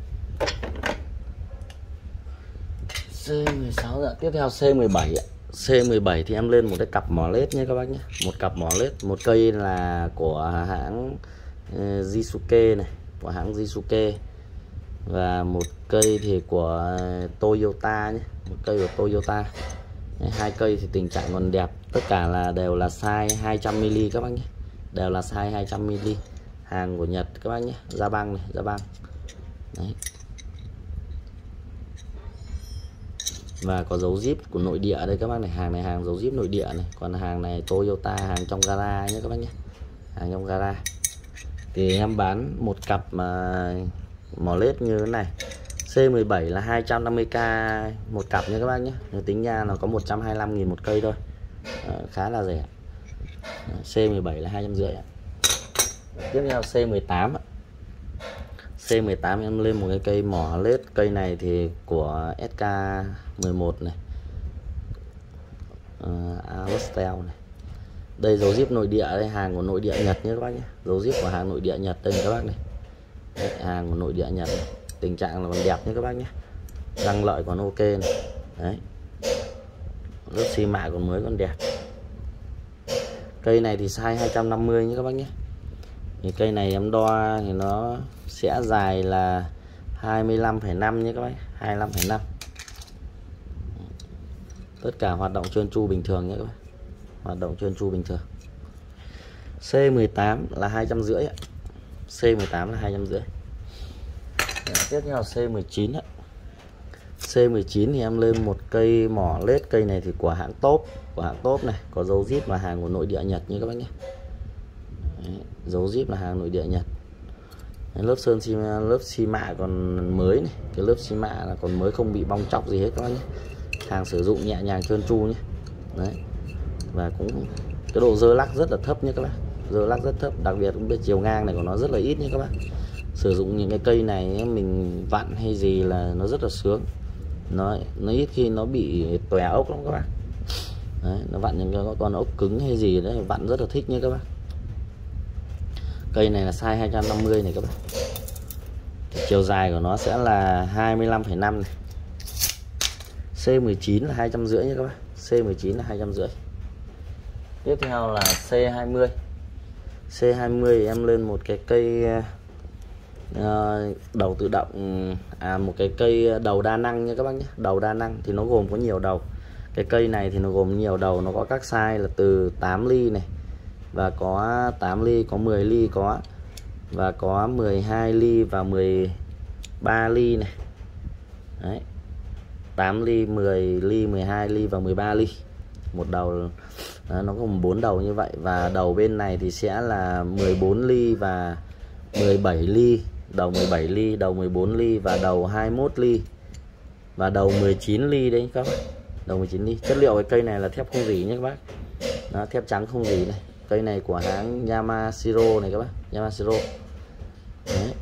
C mười sáu rồi. Tiếp theo C mười bảy. C mười bảy thì em lên một cái cặp mỏ led nhé các bác nhé, một cặp mỏ led. Một cây là của hãng uh, Jisuke này, của hãng Jisuke, và một cây thì của Toyota nhé, một cây của Toyota. Đấy, hai cây thì tình trạng còn đẹp, tất cả là đều là size hai trăm mi li lít các bác nhé, đều là size hai trăm mi li lít, hàng của Nhật các bác nhé, da băng này, da băng. Đấy. Và có dấu zip của nội địa đây các bác này, hàng này hàng dấu zip nội địa này, còn hàng này Toyota, hàng trong gara nhé các bác nhé, hàng trong gara. Thì em bán một cặp mà mỏ led như thế này, C mười bảy là hai trăm năm mươi k một cặp nha các bác nhé. Nếu tính ra nó có một trăm hai mươi lăm nghìn một cây thôi, à, khá là rẻ. C mười bảy là hai trăm rưỡi. Tiếp theo C mười tám. C mười tám em lên một cái cây mỏ led. Cây này thì của S K mười một này, uh, Alostel này. Đây dấu zip nội địa, đây hàng của nội địa Nhật nhé các bác nhé, dấu zip của hàng nội địa Nhật đây các bác này. Đấy, hàng của nội địa Nhật này. Tình trạng là còn đẹp nhé các bác nhé, răng lợi còn ok này. Đấy, lớp xi mạ còn mới còn đẹp. Cây này thì size hai trăm năm mươi nhé các bác nhé. Thì cây này em đo thì nó sẽ dài là hai mươi lăm phẩy năm nhé các bác, hai mươi lăm phẩy năm. Tất cả hoạt động trơn tru bình thường nhé các bác, hoạt động trơn tru bình thường. C mười tám là hai trăm rưỡi. C mười tám là hai trăm rưỡi. Tiếp theo C mười chín. C mười chín thì em lên một cây mỏ led. Cây này thì của hãng Top, của hãng Top này, có dấu zip và hàng của nội địa Nhật như các bác nhé. Đấy, dấu zip là hàng nội địa Nhật. Đấy, lớp sơn xi lớp xi mạ còn mới này, cái lớp xi mạ là còn mới, không bị bong tróc gì hết các bác nhé. Hàng sử dụng nhẹ nhàng trơn tru nhé. Đấy, và cũng cái độ dơ lắc rất là thấp nhé các bác, dơ lắc rất thấp. Đặc biệt cũng biết chiều ngang này của nó rất là ít nhé các bác. Sử dụng những cái cây này mình vặn hay gì là nó rất là sướng, nó nó ít khi nó bị tòe ốc lắm các bác. Đấy, nó vặn những cái con ốc cứng hay gì đấy vặn rất là thích nhé các bác. Cây này là size hai trăm năm mươi này các bác. Chiều dài của nó sẽ là hai mươi lăm phẩy năm này. C mười chín là hai trăm rưỡi nhé các bác. C mười chín là hai trăm rưỡi. Tiếp theo là C hai mươi. C hai mươi em lên một cái cây uh, đầu tự động, à một cái cây đầu đa năng nha các bác nhé. Đầu đa năng thì nó gồm có nhiều đầu. Cái cây này thì nó gồm nhiều đầu, nó có các size là từ tám ly này, và có tám ly, có mười ly, có và có mười hai ly và mười ba ly này. Đấy. tám ly, mười ly, mười hai ly và mười ba ly. Một đầu đó, nó gồm bốn đầu như vậy, và đầu bên này thì sẽ là mười bốn ly và mười bảy ly, đầu mười bảy ly, đầu mười bốn ly và đầu hai mươi mốt ly và đầu mười chín ly đấy các bác. Đầu mười chín ly. Chất liệu cái cây này là thép không rỉ nhé các bác. Đó, thép trắng không rỉ này. Cây này của hãng Yamashiro này các bác, Yamashiro. Đấy.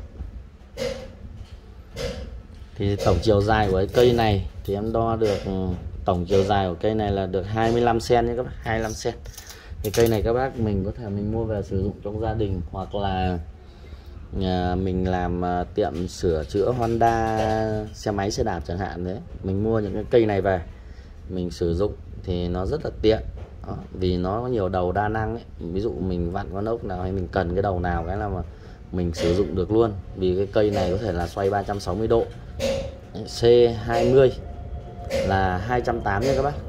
Thì tổng chiều dài của cái cây này thì em đo được, tổng chiều dài của cây này là được hai mươi lăm xen-ti-mét nhé các bác, hai mươi lăm xen-ti-mét. Thì cây này các bác mình có thể mình mua về sử dụng trong gia đình, hoặc là nhà mình làm tiệm sửa chữa Honda, xe máy, xe đạp chẳng hạn đấy. Mình mua những cái cây này về mình sử dụng thì nó rất là tiện. Đó, vì nó có nhiều đầu đa năng ấy. Ví dụ mình vặn con ốc nào hay mình cần cái đầu nào cái là mà mình sử dụng được luôn. Vì cái cây này có thể là xoay ba trăm sáu mươi độ. C hai mươi là hai trăm tám mươi nha các bác.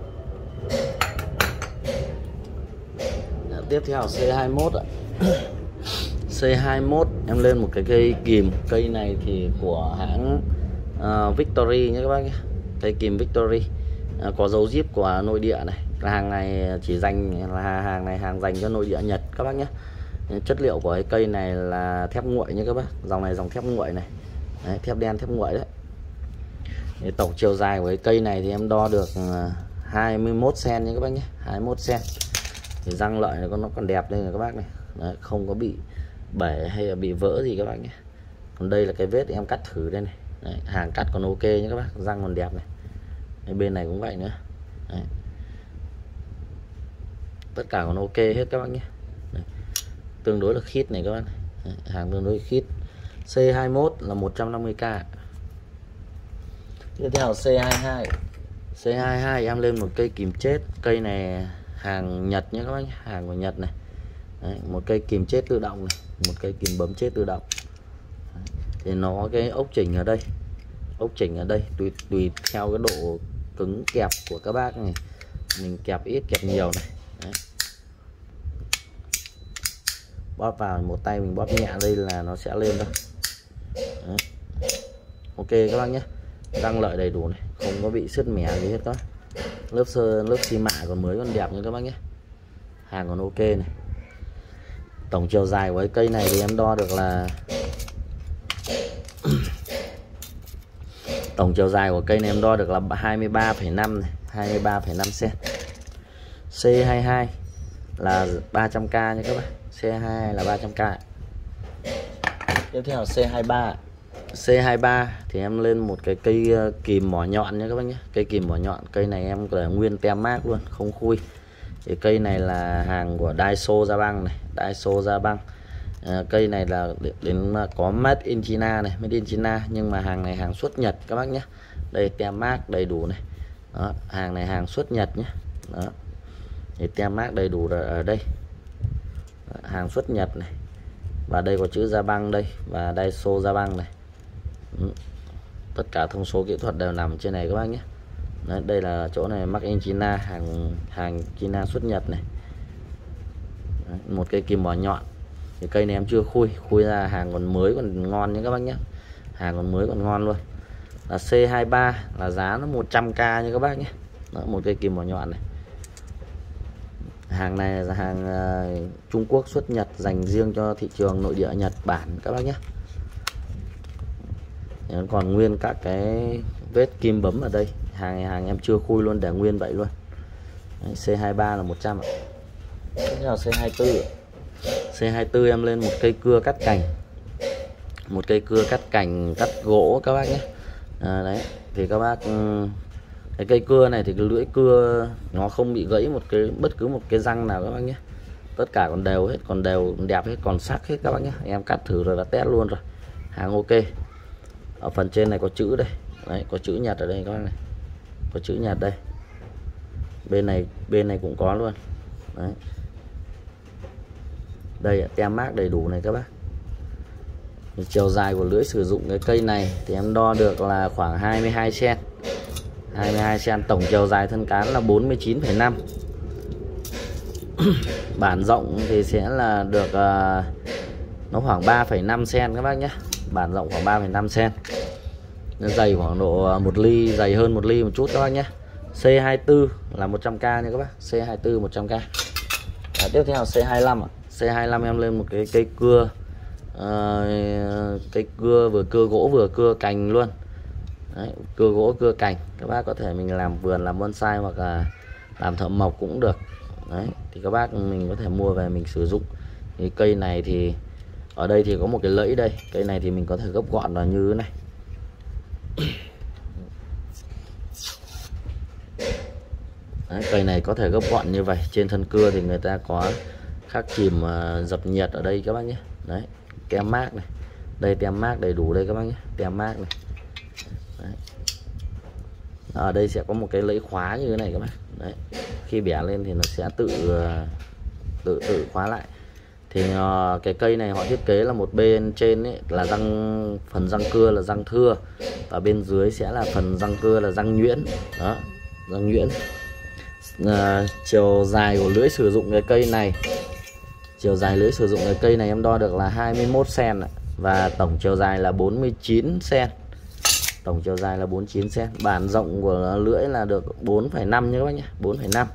Tiếp theo C hai mươi mốt ạ. C hai mươi mốt em lên một cái cây kìm. Cây này thì của hãng uh, Victory nhé các bác nhé. Cây kìm Victory, uh, có dấu zip của nội địa này. Hàng này chỉ dành là hàng này hàng dành cho nội địa Nhật các bác nhé. Chất liệu của cái cây này là thép nguội nhé các bác. Dòng này dòng thép nguội này. Đấy, thép đen, thép nguội đấy. Thì tổng chiều dài của cái cây này thì em đo được hai mươi mốt xen-ti-mét nhé các bác nhé, hai mươi mốt xen-ti-mét. Thì răng lợi nó nó còn đẹp đây này các bác này. Đấy, không có bị bể hay là bị vỡ gì các bác nhé. Còn đây là cái vết em cắt thử đây này. Đấy, hàng cắt còn ok nhé các bác, răng còn đẹp này. Đấy, bên này cũng vậy nữa. Đấy. Tất cả còn ok hết các bác nhé. Đấy. Tương đối là khít này các bác này. Đấy, hàng tương đối khít. C hai mươi mốt là một trăm năm mươi k. Tiếp theo C hai mươi hai. C hai mươi hai em lên một cây kìm chết. Cây này hàng Nhật nhé các bác, hàng của Nhật này. Đấy, một cây kìm chết tự động này, một cây kìm bấm chết tự động. Đấy, thì nó có cái ốc chỉnh ở đây, ốc chỉnh ở đây tùy tùy theo cái độ cứng kẹp của các bác này, mình kẹp ít kẹp nhiều này. Đấy. Bóp vào một tay mình bóp nhẹ đây là nó sẽ lên thôi. Đấy. Ok các bác nhé. Răng lợi đầy đủ này, không có bị sứt mẻ gì hết các bác. Lớp sơ lớp xi mạ còn mới còn đẹp như các bác nhé. Hàng còn ok này. Tổng chiều dài của cái cây này thì em đo được là tổng chiều dài của cây này em đo được là hai mươi ba phẩy năm này, hai mươi ba phẩy năm xen-ti-mét. C hai mươi hai là ba trăm k nha các bác. C hai mươi hai là ba trăm k. Tiếp theo C hai mươi ba. C hai mươi ba thì em lên một cái cây kìm mỏ nhọn nha các bác nhé. Cây kìm mỏ nhọn, cây này em để nguyên tem mác luôn, không khui. Thì cây này là hàng của Daiso Japan này, Daiso Japan. À, cây này là đến có made in China này, made in China, nhưng mà hàng này hàng xuất Nhật các bác nhé. Đây tem mác đầy đủ này. Đó, hàng này hàng xuất Nhật nhé. Đó. Thì tem mác đầy đủ ở đây. Đó, hàng xuất Nhật này. Và đây có chữ Japan đây và Daiso Japan này. Ừ. Tất cả thông số kỹ thuật đều nằm trên này các bác nhé. Đấy, đây là chỗ này made in China, hàng hàng China xuất Nhật này. Đấy, một cây kìm mỏ nhọn. Thì cây này em chưa khui, khui ra hàng còn mới còn ngon nhé các bác nhé. Hàng còn mới còn ngon luôn. Là C hai mươi ba là giá nó một trăm k nha các bác nhé. Đó, một cây kìm mỏ nhọn này. Hàng này là hàng uh, Trung Quốc xuất Nhật, dành riêng cho thị trường nội địa Nhật Bản các bác nhé. Còn nguyên các cái vết kim bấm ở đây. Hàng này hàng em chưa khui luôn, để nguyên vậy luôn. Đấy, C hai mươi ba là một trăm ạ. Tiếp theo C hai mươi tư. C hai mươi tư em lên một cây cưa cắt cành. Một cây cưa cắt cành, cắt gỗ các bác nhé. À, đấy thì các bác, cái cây cưa này thì cái lưỡi cưa nó không bị gãy một cái bất cứ một cái răng nào các bác nhé. Tất cả còn đều hết, còn đều đẹp hết, còn sắc hết các bác nhé. Em cắt thử rồi và test luôn rồi. Hàng ok. Ở phần trên này có chữ đây. Đấy, có chữ Nhật ở đây các bác này. có chữ Nhật đây. Bên này bên này cũng có luôn. Đấy. Đây tem mác đầy đủ này các bác. Chiều dài của lưỡi sử dụng cái cây này thì em đo được là khoảng hai mươi hai xen-ti-mét. hai mươi hai xen-ti-mét, tổng chiều dài thân cán là bốn mươi chín phẩy năm. Bản rộng thì sẽ là được uh, nó khoảng ba phẩy năm xen-ti-mét các bác nhé. Bản rộng khoảng ba phẩy năm xen-ti-mét. Nó dày khoảng độ một ly, dày hơn một ly một chút các bác nhé. C hai mươi tư là một trăm k nha các bác. C hai mươi tư một trăm k. À, tiếp theo C hai mươi lăm. C hai mươi lăm em lên một cái cây cưa. Uh, cây cưa vừa cưa gỗ vừa cưa cành luôn. Đấy, cưa gỗ cưa cành. Các bác có thể mình làm vườn, làm bonsai hoặc là làm thợ mộc cũng được. Đấy, thì các bác mình có thể mua về mình sử dụng. Thì cây này thì ở đây thì có một cái lẫy đây. Cây này thì mình có thể gấp gọn là như thế này. Đấy, cây này có thể gấp gọn như vậy. Trên thân cưa thì người ta có khắc chìm uh, dập nhiệt ở đây các bác nhé. Đấy, tem mác này. Đây tem mác đầy đủ đây các bác nhé. Tem mác này. Đấy. Ở đây sẽ có một cái lẫy khóa như thế này các bác. Đấy. Khi bẻ lên thì nó sẽ tự uh, tự tự khóa lại. Thì uh, cái cây này họ thiết kế là một bên trên ấy, là răng, phần răng cưa là răng thưa, và bên dưới sẽ là phần răng cưa là răng nhuyễn. Đó, răng nhuyễn. Uh, chiều dài của lưỡi sử dụng cái cây này, chiều dài lưỡi sử dụng cái cây này em đo được là hai mươi mốt xen-ti-mét, và tổng chiều dài là bốn mươi chín xen-ti-mét. Tổng chiều dài là bốn mươi chín xen-ti-mét. Bản rộng của lưỡi là được bốn phẩy năm nhé các bác nhé, bốn phẩy năm.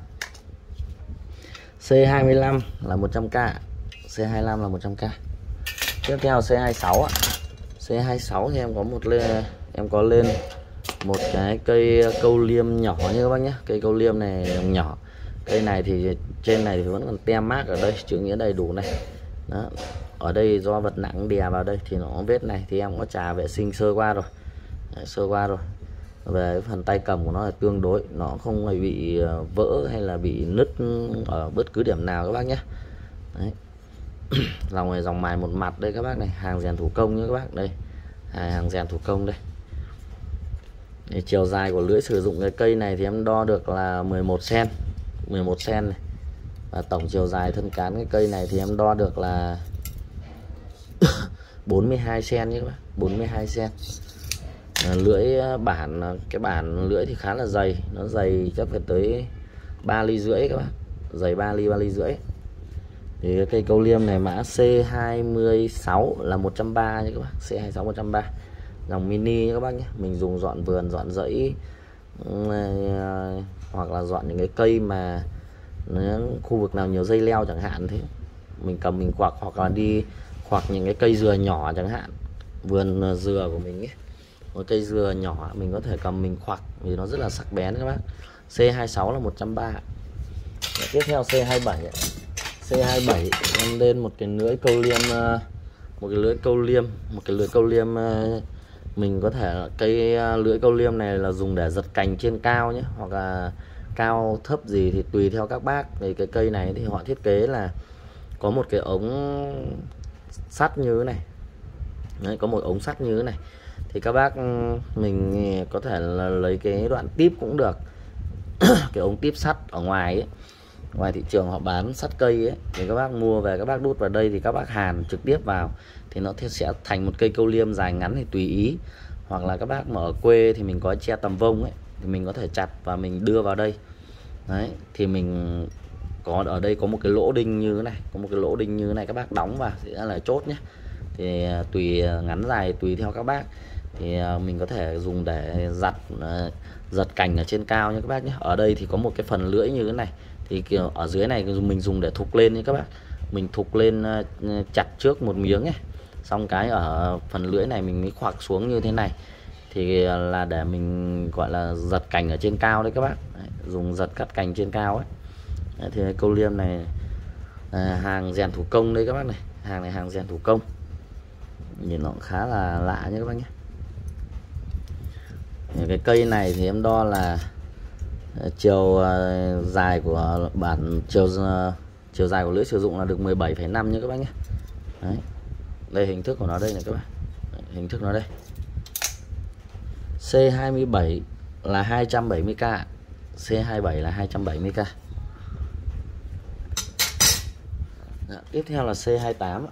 C hai mươi lăm là một trăm k. C hai mươi lăm là một trăm k. Tiếp theo C hai mươi sáu ạ. C hai mươi sáu thì em có một lên em có lên một cái cây câu liêm nhỏ như các bác nhé. Cây câu liêm này nhỏ. Cây này thì trên này thì vẫn còn tem mác ở đây, chữ nghĩa đầy đủ này. Đó. Ở đây do vật nặng đè vào đây thì nó vết này thì em có trà vệ sinh sơ qua rồi. Đấy, sơ qua rồi. Về phần tay cầm của nó là tương đối, nó không hề bị vỡ hay là bị nứt ở bất cứ điểm nào các bác nhé. Đấy. Dòng này dòng mài một mặt đây các bác này, hàng rèn thủ công nhé các bác. Đây, hàng rèn thủ công đây. Thì chiều dài của lưỡi sử dụng cái cây này thì em đo được là mười một xen-ti-mét, mười một xen-ti-mét này. Và tổng chiều dài thân cán cái cây này thì em đo được là bốn mươi hai xen-ti-mét nhé các bác, bốn mươi hai xen-ti-mét. À, lưỡi bản, cái bản lưỡi thì khá là dày, nó dày chắc phải tới ba ly rưỡi các bác, dày ba ly, ba ly rưỡi. Thì cái cây câu liêm này mã C hai mươi sáu là một trăm ba mươi nhé các bác, C hai mươi sáu một trăm ba mươi. Dòng mini các bác nhé, mình dùng dọn vườn, dọn rẫy, hoặc là dọn những cái cây mà khu vực nào nhiều dây leo chẳng hạn, thế mình cầm mình quặc, hoặc là đi hoặc những cái cây dừa nhỏ chẳng hạn, vườn dừa của mình ấy, một cây dừa nhỏ mình có thể cầm mình khoặc vì nó rất là sắc bén các bác. C hai mươi sáu là một trăm ba mươi. Tiếp theo C hai mươi bảy. C hai mươi bảy em lên một cái lưỡi câu liêm, một cái lưỡi câu liêm, một cái lưỡi câu liêm mình có thể, cây lưỡi câu liêm này là dùng để giật cành trên cao nhé, hoặc là cao thấp gì thì tùy theo các bác. Thì cái cây này thì họ thiết kế là có một cái ống sắt như thế này. Đấy, có một ống sắt như thế này thì các bác mình có thể là lấy cái đoạn típ cũng được. Cái ống típ sắt ở ngoài ấy, ngoài thị trường họ bán sắt cây ấy, thì các bác mua về các bác đút vào đây thì các bác hàn trực tiếp vào thì nó sẽ thành một cây câu liêm dài ngắn thì tùy ý. Hoặc là các bác mà ở quê thì mình có che tầm vông ấy thì mình có thể chặt và mình đưa vào đây. Đấy, thì mình có ở đây có một cái lỗ đinh như thế này, có một cái lỗ đinh như thế này, các bác đóng vào sẽ là chốt nhé. Thì tùy ngắn dài tùy theo các bác, thì mình có thể dùng để giật giật cành ở trên cao nhé các bác nhé. Ở đây thì có một cái phần lưỡi như thế này, thì kiểu ở dưới này mình dùng để thục lên nhé các bác. Mình thục lên chặt trước một miếng ấy, xong cái ở phần lưỡi này mình mới khoạc xuống như thế này, thì là để mình gọi là giật cành ở trên cao đấy các bác. Đấy, dùng giật cắt cành trên cao ấy. Đấy, thì câu liêm này à, hàng rèn thủ công đấy các bác này, hàng này hàng rèn thủ công, nhìn nó khá là lạ nhé các bác nhé. Cái cây này thì em đo là chiều dài của bản chiều chiều dài của lưỡi sử dụng là được mười bảy phẩy năm nhé các bác nhé. Đấy. Đây hình thức của nó đây này các bác. Đấy, hình thức nó đây. C hai mươi bảy là hai trăm bảy mươi k, C hai mươi bảy là hai trăm bảy mươi k. Đó, tiếp theo là C hai mươi tám.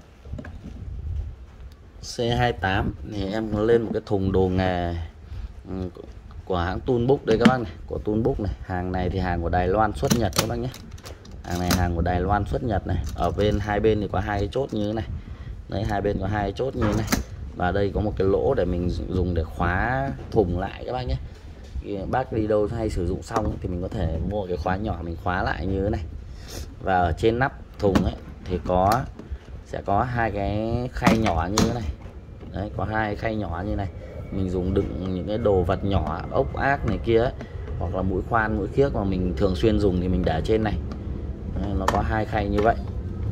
C hai mươi tám thì em lên một cái thùng đồ nghề của hãng Toolbox đây các bác này, của Toolbox này. Hàng này thì hàng của Đài Loan xuất Nhật các bác nhé. Hàng này hàng của Đài Loan xuất Nhật này. Ở bên hai bên thì có hai cái chốt như thế này. Đấy, hai bên có hai cái chốt như thế này. Và đây có một cái lỗ để mình dùng để khóa thùng lại các bác nhé. Bác đi đâu hay sử dụng xong thì mình có thể mua cái khóa nhỏ mình khóa lại như thế này. Và ở trên nắp thùng ấy thì có sẽ có hai cái khay nhỏ như thế này. Đấy, có hai khay nhỏ như này. Mình dùng đựng những cái đồ vật nhỏ, ốc ác này kia ấy, hoặc là mũi khoan, mũi khiếc mà mình thường xuyên dùng thì mình để trên này. Đấy, nó có hai khay như vậy.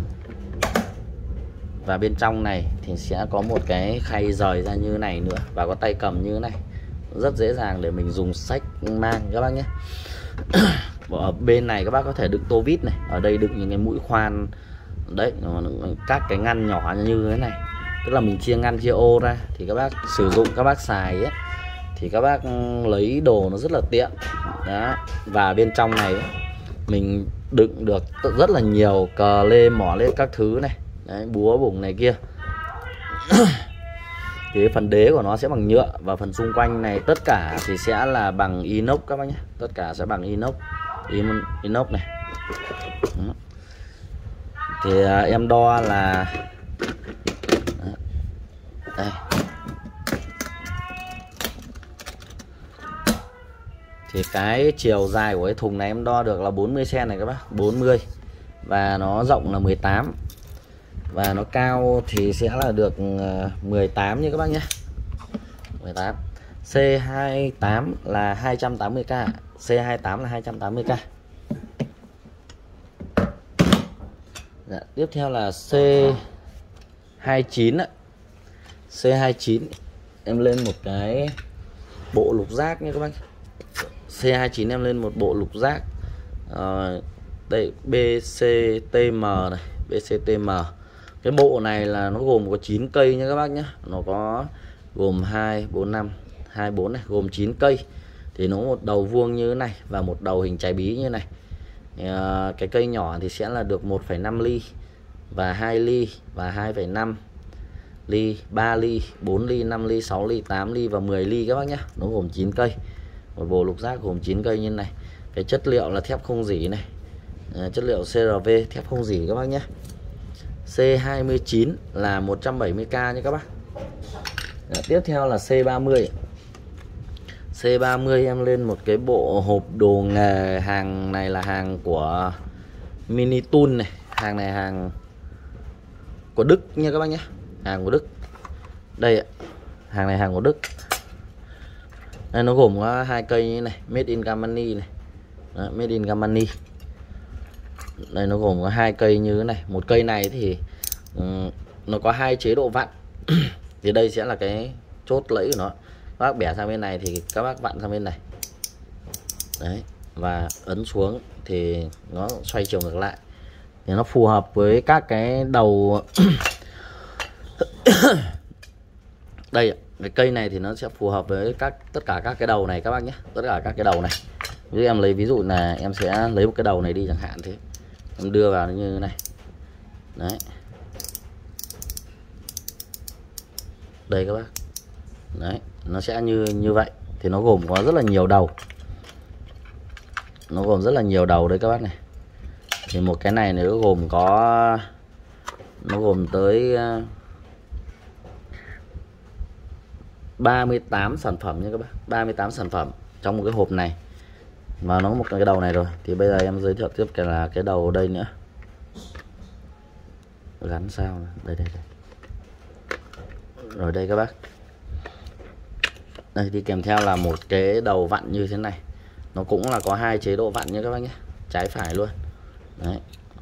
Và bên trong này thì sẽ có một cái khay rời ra như này nữa, và có tay cầm như thế này, rất dễ dàng để mình dùng xách mang các bác nhé. Ở bên này các bác có thể đựng tô vít này, ở đây đựng những cái mũi khoan đấy, các cái ngăn nhỏ như thế này, tức là mình chia ngăn chia ô ra thì các bác sử dụng, các bác xài ấy, thì các bác lấy đồ nó rất là tiện đó. Và bên trong này ấy, mình đựng được rất là nhiều cờ lê, mỏ lê các thứ này, đấy, búa bùng này kia. Thì phần đế của nó sẽ bằng nhựa, và phần xung quanh này tất cả thì sẽ là bằng inox các bác nhé, tất cả sẽ bằng inox, inox này. Đó. Thì à, em đo là đây. Thì cái chiều dài của cái thùng này em đo được là bốn mươi xăng-ti-mét này các bác, bốn mươi, và nó rộng là mười tám, và nó cao thì sẽ là được mười tám như các bác nhé, mười tám. C hai mươi tám là hai trăm tám mươi k, C hai mươi tám là hai trăm tám mươi k. Dạ, tiếp theo là C hai mươi chín ạ. C hai mươi chín em lên một cái bộ lục giác nha các bác. C hai mươi chín em lên một bộ lục giác. À, đây bê xê tê em này, bê xê tê em. Cái bộ này là nó gồm có chín cây nha các bác nhé. Nó có gồm hai, bốn, năm, hai, bốn này, gồm chín cây. Thì nó một đầu vuông như thế này và một đầu hình trái bí như thế này. Thì, à, cái cây nhỏ thì sẽ là được một phẩy năm ly và hai ly và hai phẩy năm ly, ba ly, bốn ly, năm ly, sáu ly, tám ly và mười ly các bác nhé. Nó gồm chín cây. Một bộ lục giác gồm chín cây như thế này. Cái chất liệu là thép không rỉ này. À, chất liệu xê rờ vê thép không rỉ các bác nhé. C hai mươi chín là một trăm bảy mươi k nha các bác. Đã, tiếp theo là C ba mươi. C ba mươi em lên một cái bộ hộp đồ nghề. Hàng này là hàng của Mini Tool này. Hàng này hàng của Đức nha các bác nhé. Hàng của Đức. Đây ạ. Hàng này hàng của Đức. Đây, nó gồm có hai cây như này, Made in Germany này. Đó, Made in Germany. Đây nó gồm có hai cây như thế này. Một cây này thì um, nó có hai chế độ vặn. Thì đây sẽ là cái chốt lẫy của nó. Các bác bẻ sang bên này thì các bác vặn sang bên này. Đấy, và ấn xuống thì nó xoay chiều ngược lại. Thì nó phù hợp với các cái đầu. Đây, cái cây này thì nó sẽ phù hợp với các tất cả các cái đầu này các bác nhé. Tất cả các cái đầu này. Ví dụ em lấy ví dụ là em sẽ lấy một cái đầu này đi chẳng hạn, thế em đưa vào như thế này. Đấy. Đây các bác. Đấy, nó sẽ như như vậy. Thì nó gồm có rất là nhiều đầu. Nó gồm rất là nhiều đầu đây các bác này. Thì một cái này nó gồm có nó gồm tới ba mươi tám sản phẩm nha các bác. ba mươi tám sản phẩm trong một cái hộp này. Mà nó một cái đầu này rồi. Thì bây giờ em giới thiệu tiếp cái là cái đầu đây nữa. Gắn sao? Đây đây đây. Rồi đây các bác. Đây đi kèm theo là một cái đầu vặn như thế này. Nó cũng là có hai chế độ vặn nha các bác nhé. Trái phải luôn. Đấy.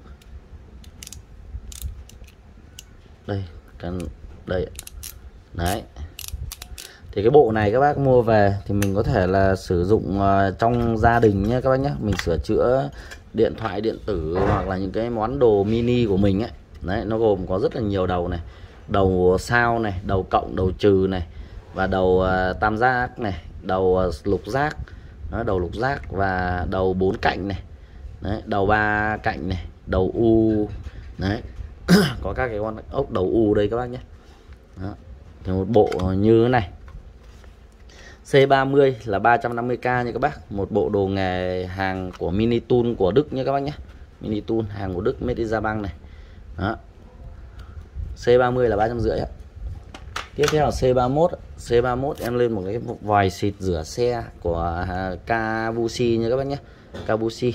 Đây, cái đây. Đấy. Thì cái bộ này các bác mua về thì mình có thể là sử dụng uh, trong gia đình nhé các bác nhé. Mình sửa chữa điện thoại điện tử hoặc là những cái món đồ mini của mình ấy. Đấy, nó gồm có rất là nhiều đầu này. Đầu sao này, đầu cộng, đầu trừ này, và đầu uh, tam giác này, đầu uh, lục giác, Đó, đầu lục giác và đầu bốn cạnh này. Đấy, đầu ba cạnh này, đầu u. Đấy. Có các cái con ốc đầu u đây các bác nhé. Đó. Thì một bộ như thế này. C ba mươi là ba trăm năm mươi k nha các bác. Một bộ đồ nghề hàng của Mini Tool của Đức nha các bác nhé. Mini Tool hàng của Đức, made in Japan này. Đó. C ba mươi là ba trăm rưỡi. Tiếp theo là C ba mốt. C ba mốt em lên một cái vòi xịt rửa xe của Kabushi nha các bác nhé. Kabushi.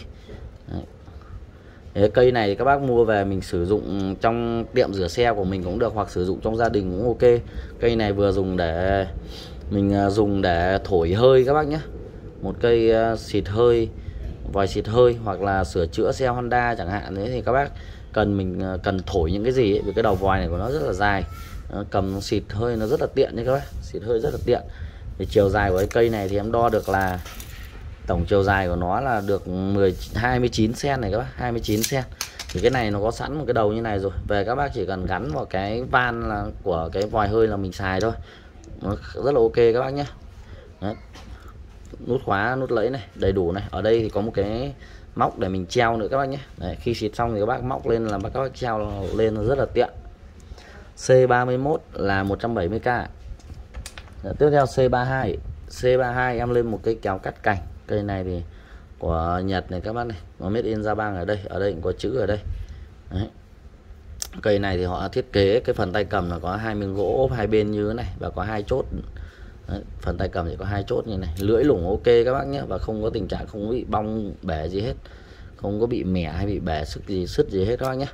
Đấy. Cây này thì các bác mua về mình sử dụng trong tiệm rửa xe của mình cũng được, hoặc sử dụng trong gia đình cũng ok. Cây này vừa dùng để mình dùng để thổi hơi các bác nhé. Một cây xịt hơi, vòi xịt hơi, hoặc là sửa chữa xe Honda chẳng hạn. Đấy thì các bác cần mình cần thổi những cái gì ấy, vì cái đầu vòi này của nó rất là dài, cầm xịt hơi nó rất là tiện nha các bác. Xịt hơi rất là tiện. Thì chiều dài của cái cây này thì em đo được là tổng chiều dài của nó là được mười hai mươi chín xen này các bác, hai mươi chín xen. Thì cái này nó có sẵn một cái đầu như này rồi, về các bác chỉ cần gắn vào cái van là của cái vòi hơi là mình xài thôi. Nó rất là ok các bác nhé. Đấy. Nút khóa, nút lẫy này đầy đủ này. Ở đây thì có một cái móc để mình treo nữa các bác nhé. Đấy, khi xịt xong thì các bác móc lên là các bác treo lên, nó rất là tiện. C ba mốt là một trăm bảy mươi k. Đấy, tiếp theo C ba hai. C ba hai em lên một cây kéo cắt cành. Cây này thì của Nhật này các bác này, nó made in Japan ở đây, ở đây cũng có chữ ở đây. Đấy. Cây này thì họ thiết kế cái phần tay cầm là có hai miếng gỗ ốp hai bên như thế này và có hai chốt. Đấy, phần tay cầm thì có hai chốt như này, lưỡi lủng ok các bác nhé, và không có tình trạng không bị bong bể gì hết, không có bị mẻ hay bị bể sức gì sứt gì hết các bác nhé.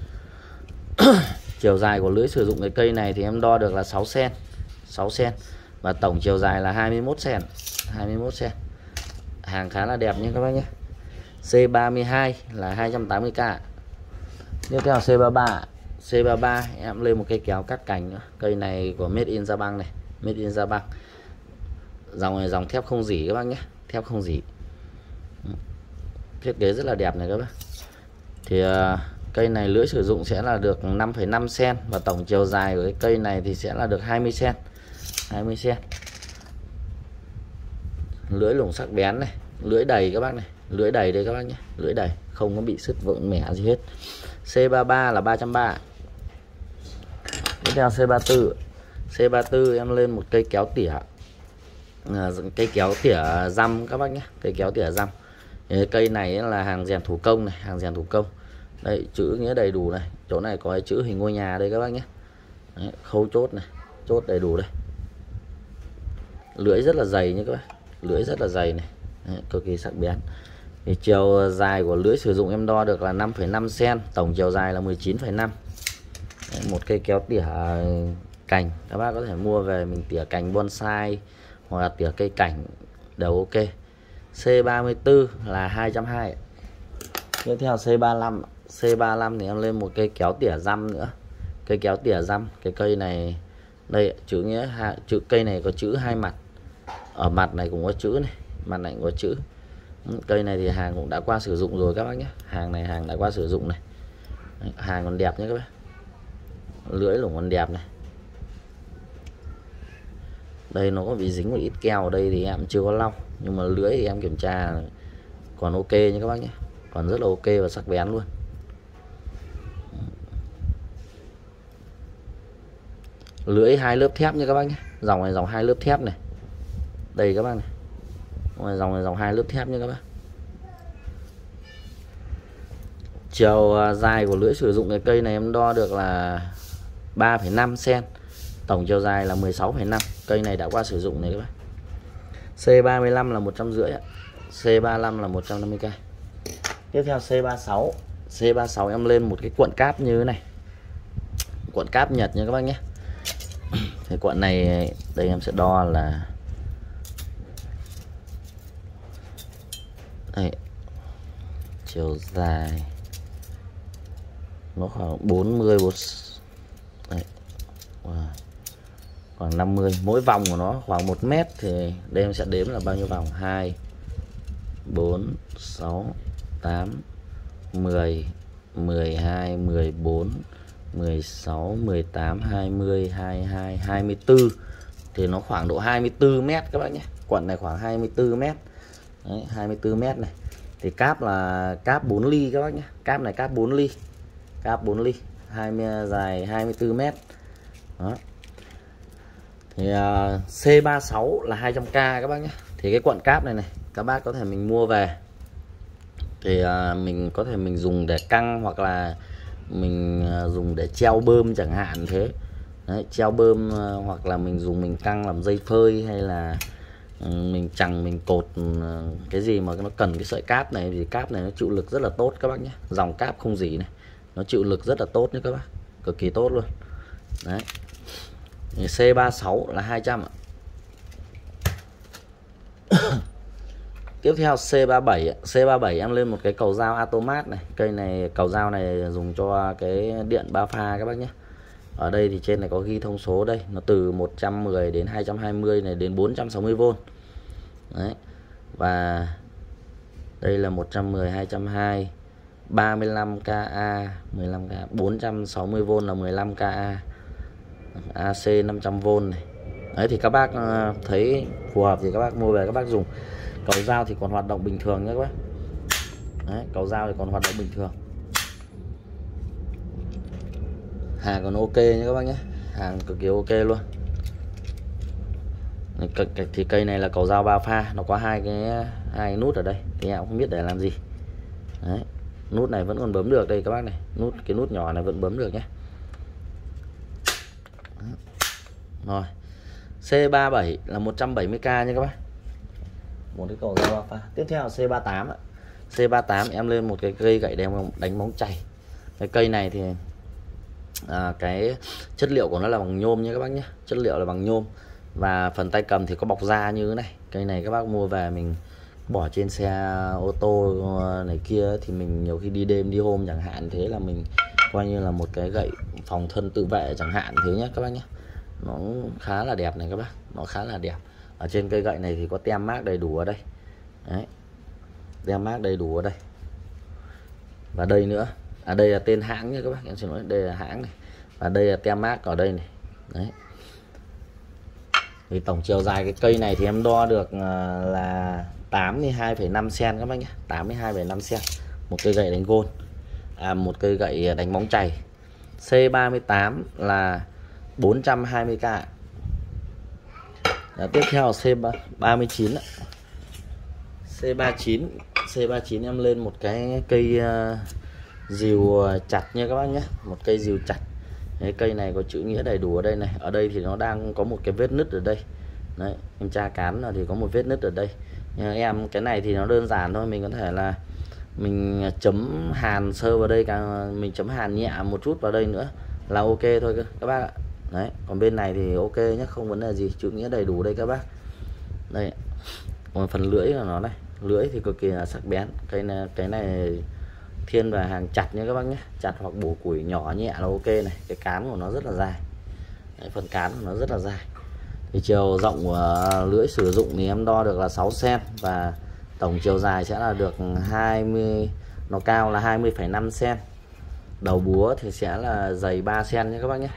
Chiều dài của lưỡi sử dụng cái cây này thì em đo được là sáu xen, sáu xen, và tổng chiều dài là hai mươi mốt xen, hai mươi mốt xen. Hàng khá là đẹp nhé các bác nhé. C ba mươi hai là hai trăm tám mươi k. Tiếp theo C ba ba. C ba ba em lên một cây kéo cắt cành nữa. Cây này của made in Japan này, made in Japan. Dòng này dòng thép không rỉ các bác nhé, thép không rỉ. Thiết kế rất là đẹp này các bác. Thì uh, cây này lưỡi sử dụng sẽ là được năm phẩy năm xen, và tổng chiều dài của cái cây này thì sẽ là được hai mươi xen, hai mươi xen. Lưỡi lủng sắc bén này, lưỡi đầy các bác này, lưỡi đầy đây các bác nhé, lưỡi đầy, không có bị sứt vụn mẻ gì hết. C ba ba là ba trăm ba mươi. Tiếp theo C ba tư. C ba tư em lên một cây kéo tỉa, à, cây kéo tỉa răm các bác nhé, cây kéo tỉa răm. Cây này là hàng rèn thủ công này, hàng rèn thủ công. Đây, chữ nghĩa đầy đủ này, chỗ này có cái chữ hình ngôi nhà đây các bác nhé. Đấy, khâu chốt này, chốt đầy đủ đây. Lưỡi rất là dày nha các bác, lưỡi rất là dày này. Đấy, cực kỳ sắc bén. Thì chiều dài của lưỡi sử dụng em đo được là năm phẩy năm xen, tổng chiều dài là mười chín phẩy năm. Đấy, một cây kéo tỉa cành, các bác có thể mua về mình tỉa cành bonsai hoặc là tỉa cây cảnh đều ok. C ba mươi tư là hai trăm hai mươi. Tiếp theo C ba lăm. C ba lăm thì em lên một cây kéo tỉa răm nữa, cây kéo tỉa răm. Cái cây này đây, chữ nghĩa chữ cây này có chữ hai mặt, ở mặt này cũng có chữ này, mặt này cũng có chữ. Cây này thì hàng cũng đã qua sử dụng rồi các bác nhé, hàng này hàng đã qua sử dụng này. Đấy, hàng còn đẹp nhé các bác, lưỡi lủng còn đẹp này. Đây nó có bị dính một ít keo ở đây thì em chưa có lau, nhưng mà lưỡi thì em kiểm tra còn ok nha các bác nhé, còn rất là ok và sắc bén luôn. Lưỡi hai lớp thép nha các bác nhé, dòng này dòng hai lớp thép này, đây các bác này, dòng này dòng hai lớp thép nha các bác. Chiều dài của lưỡi sử dụng cái cây này em đo được là ba phẩy năm xen, tổng chiều dài là mười sáu phẩy năm. Cây này đã qua sử dụng này các bác. C ba mươi lăm là một trăm rưỡi, C ba mươi lăm là một trăm năm mươi k. Tiếp theo C ba mươi sáu. C ba mươi sáu em lên một cái cuộn cáp như thế này, cuộn cáp Nhật nha các bác nhé. Cái cuộn này đây em sẽ đo là đây, chiều dài nó khoảng bốn mươi, bốn đây. Wow. Khoảng năm mươi, mỗi vòng của nó khoảng một mét, thì đây em sẽ đếm là bao nhiêu vòng: hai, bốn, sáu, tám, mười, mười hai, mười bốn, mười sáu, mười tám, hai mươi, hai mươi hai, hai mươi tư, thì nó khoảng độ hai mươi tư mét các bác nhé. Quận này khoảng hai mươi tư mét. Đấy, hai mươi tư mét này. Thì cáp là cáp bốn ly các bác nhé. Cáp này cáp bốn ly. Cáp bốn ly, hai mươi dài hai mươi tư mét. Đó. Thì uh, C ba mươi sáu là hai trăm k các bác nhé. Thì cái cuộn cáp này này các bác có thể mình mua về thì uh, mình có thể mình dùng để căng, hoặc là mình uh, dùng để treo bơm chẳng hạn thế. Đấy, treo bơm uh, hoặc là mình dùng mình căng làm dây phơi, hay là uh, mình chằng mình cột uh, cái gì mà nó cần cái sợi cáp này, thì cáp này nó chịu lực rất là tốt các bác nhé. Dòng cáp không dỉ này, nó chịu lực rất là tốt nhé các bác, cực kỳ tốt luôn. Đấy, C ba mươi sáu là hai trăm ạ. Tiếp theo C ba mươi bảy, C ba mươi bảy em lên một cái cầu dao automat này. Cây này cầu dao này dùng cho cái điện ba pha các bác nhé. Ở đây thì trên này có ghi thông số đây, nó từ một trăm mười đến hai trăm hai mươi này đến bốn trăm sáu mươi vôn. Đấy. Và đây là một trăm mười, hai trăm hai mươi, ba mươi lăm k A, mười lăm k, bốn trăm sáu mươi vôn là mười lăm k A. A C năm trăm vôn này. Đấy, thì các bác thấy phù hợp thì các bác mua về các bác dùng. Cầu dao thì còn hoạt động bình thường nhé các bác. Đấy, cầu dao thì còn hoạt động bình thường. Hàng còn ok nhé các bác nhé. Hàng cực kỳ ok luôn. Thì cây này là cầu dao ba pha, nó có hai cái hai cái nút ở đây thì em cũng không biết để làm gì. Đấy, nút này vẫn còn bấm được đây các bác này, nút cái nút nhỏ này vẫn bấm được nhé. Rồi, C ba mươi bảy là một trăm bảy mươi k nha các bác. Một cái cầu dao ba pha. Tiếp theo là C ba mươi tám ạ. C ba mươi tám em lên một cái cây gậy đánh đánh bóng chày. Cái cây này thì à, cái chất liệu của nó là bằng nhôm nha các bác nhé. Chất liệu là bằng nhôm. Và phần tay cầm thì có bọc da như thế này. Cây này các bác mua về mình bỏ trên xe ô tô này kia thì mình nhiều khi đi đêm đi hôm chẳng hạn, thế là mình coi như là một cái gậy phòng thân tự vệ chẳng hạn thế nhé các bác nhé. Nó khá là đẹp này các bác, nó khá là đẹp. Ở trên cây gậy này thì có tem mác đầy đủ ở đây. Đấy, tem mác đầy đủ ở đây. Và đây nữa, à đây là tên hãng nha các bác, em xin lỗi, đây là hãng này. Và đây là tem mác ở đây này. Đấy. Thì tổng chiều dài cái cây này thì em đo được là tám mươi hai phẩy năm xăng-ti-mét các bác nhé, tám mươi hai phẩy năm xăng-ti-mét. Một cây gậy đánh gôn, à, một cây gậy đánh bóng chày. C ba mươi tám là bốn trăm hai mươi k. Đó, tiếp theo C ba mươi chín. C ba mươi chín, C ba mươi chín em lên một cái cây uh, dìu chặt nha các bác nhé, một cây dìu chặt. Đấy, cây này có chữ nghĩa đầy đủ ở đây này. Ở đây thì nó đang có một cái vết nứt ở đây. Đấy, em tra cán là thì có một vết nứt ở đây. Nhưng em cái này thì nó đơn giản thôi, mình có thể là mình chấm hàn sơ vào đây, cả mình chấm hàn nhẹ một chút vào đây nữa là ok thôi các bác ạ. Đấy, còn bên này thì ok nhé, không vấn đề gì, chữ nghĩa đầy đủ đây các bác. Đây, còn phần lưỡi của nó này, lưỡi thì cực kỳ là sắc bén. Cái này, cái này thiên về hàng chặt nha các bác nhé, chặt hoặc bổ củi nhỏ nhẹ là ok này. Cái cán của nó rất là dài. Đấy, phần cán của nó rất là dài. Thì chiều rộng của lưỡi sử dụng thì em đo được là sáu xăng-ti-mét và tổng chiều dài sẽ là được hai mươi, nó cao là hai mươi phẩy năm xăng-ti-mét. Đầu búa thì sẽ là dày ba xăng-ti-mét nhé các bác nhé.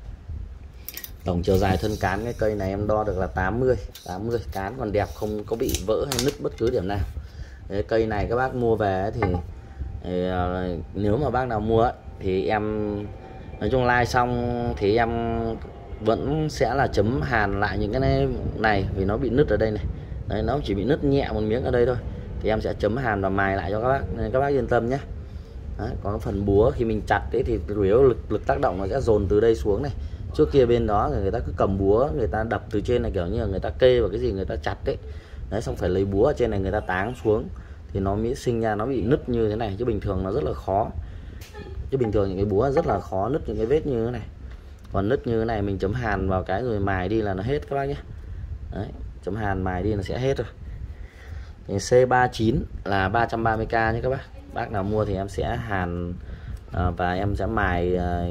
Tổng chiều dài thân cán cái cây này em đo được là tám mươi, tám mươi, cán còn đẹp, không có bị vỡ hay nứt bất cứ điểm nào. Đấy, cây này các bác mua về thì, thì nếu mà bác nào mua thì em nói chung like xong thì em vẫn sẽ là chấm hàn lại những cái này, này vì nó bị nứt ở đây này. Đấy, nó chỉ bị nứt nhẹ một miếng ở đây thôi, thì em sẽ chấm hàn và mài lại cho các bác, nên các bác yên tâm nhé. Đấy, còn phần búa khi mình chặt ấy thì chủ yếu lực lực tác động nó sẽ dồn từ đây xuống này. Trước kia bên đó người ta cứ cầm búa, người ta đập từ trên này, kiểu như là người ta kê vào cái gì người ta chặt đấy. Đấy, xong phải lấy búa ở trên này người ta táng xuống thì nó mới sinh ra nó bị nứt như thế này, chứ bình thường nó rất là khó. Chứ bình thường những cái búa rất là khó nứt những cái vết như thế này. Còn nứt như thế này mình chấm hàn vào cái rồi mài đi là nó hết các bác nhé. Đấy, chấm hàn mài đi nó sẽ hết rồi. Thì C ba mươi chín là ba trăm ba mươi k nhé các bác. Bác nào mua thì em sẽ hàn à, và em sẽ mài à,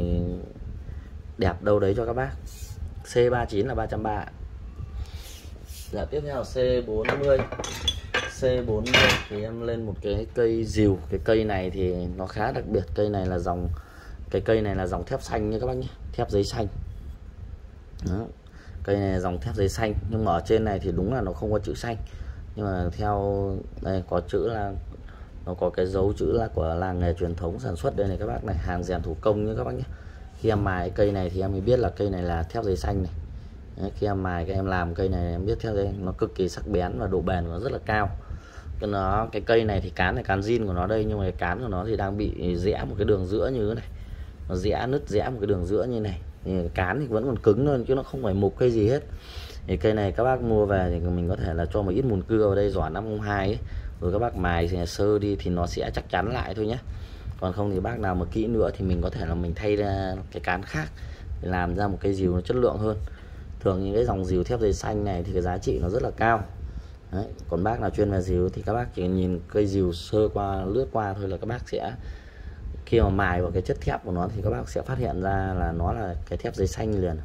đẹp đâu đấy cho các bác. C ba mươi chín là ba trăm ba mươi. Dạ, tiếp theo là C bốn mươi. C bốn mươi thì em lên một cái cây dìu. Cái cây này thì nó khá đặc biệt. Cây này là dòng cái cây này là dòng thép xanh nha các bác nhé, thép giấy xanh. Đó. Cây này là dòng thép giấy xanh, nhưng mà ở trên này thì đúng là nó không có chữ xanh. nhưng mà theo đây có chữ là nó có cái dấu chữ là của làng nghề truyền thống sản xuất đây này các bác này, hàng rèn thủ công nhé các bác nhé. Khi em mài cây này thì em mới biết là cây này là thép giấy xanh này. Đấy, khi em mài các em làm cây này em biết theo đây nó cực kỳ sắc bén và độ bền của nó rất là cao. Cái nó cái cây này thì cán này cán zin của nó đây, nhưng mà cái cán của nó thì đang bị rẽ một cái đường giữa như thế này, nó rẽ nứt rẽ một cái đường giữa như này, thì cán thì vẫn còn cứng thôi chứ nó không phải mục cây gì hết. Thì cây này các bác mua về thì mình có thể là cho một ít mùn cưa vào đây, giỏ năm không hai ấy, rồi các bác mài sơ đi thì nó sẽ chắc chắn lại thôi nhé. Còn không thì bác nào mà kỹ nữa thì mình có thể là mình thay ra cái cán khác để làm ra một cây dìu nó chất lượng hơn. Thường những cái dòng dìu thép giấy xanh này thì cái giá trị nó rất là cao. Đấy, còn bác nào chuyên về dìu thì các bác chỉ nhìn cây dìu sơ qua lướt qua thôi là các bác sẽ khi mà mài vào cái chất thép của nó thì các bác sẽ phát hiện ra là nó là cái thép giấy xanh liền.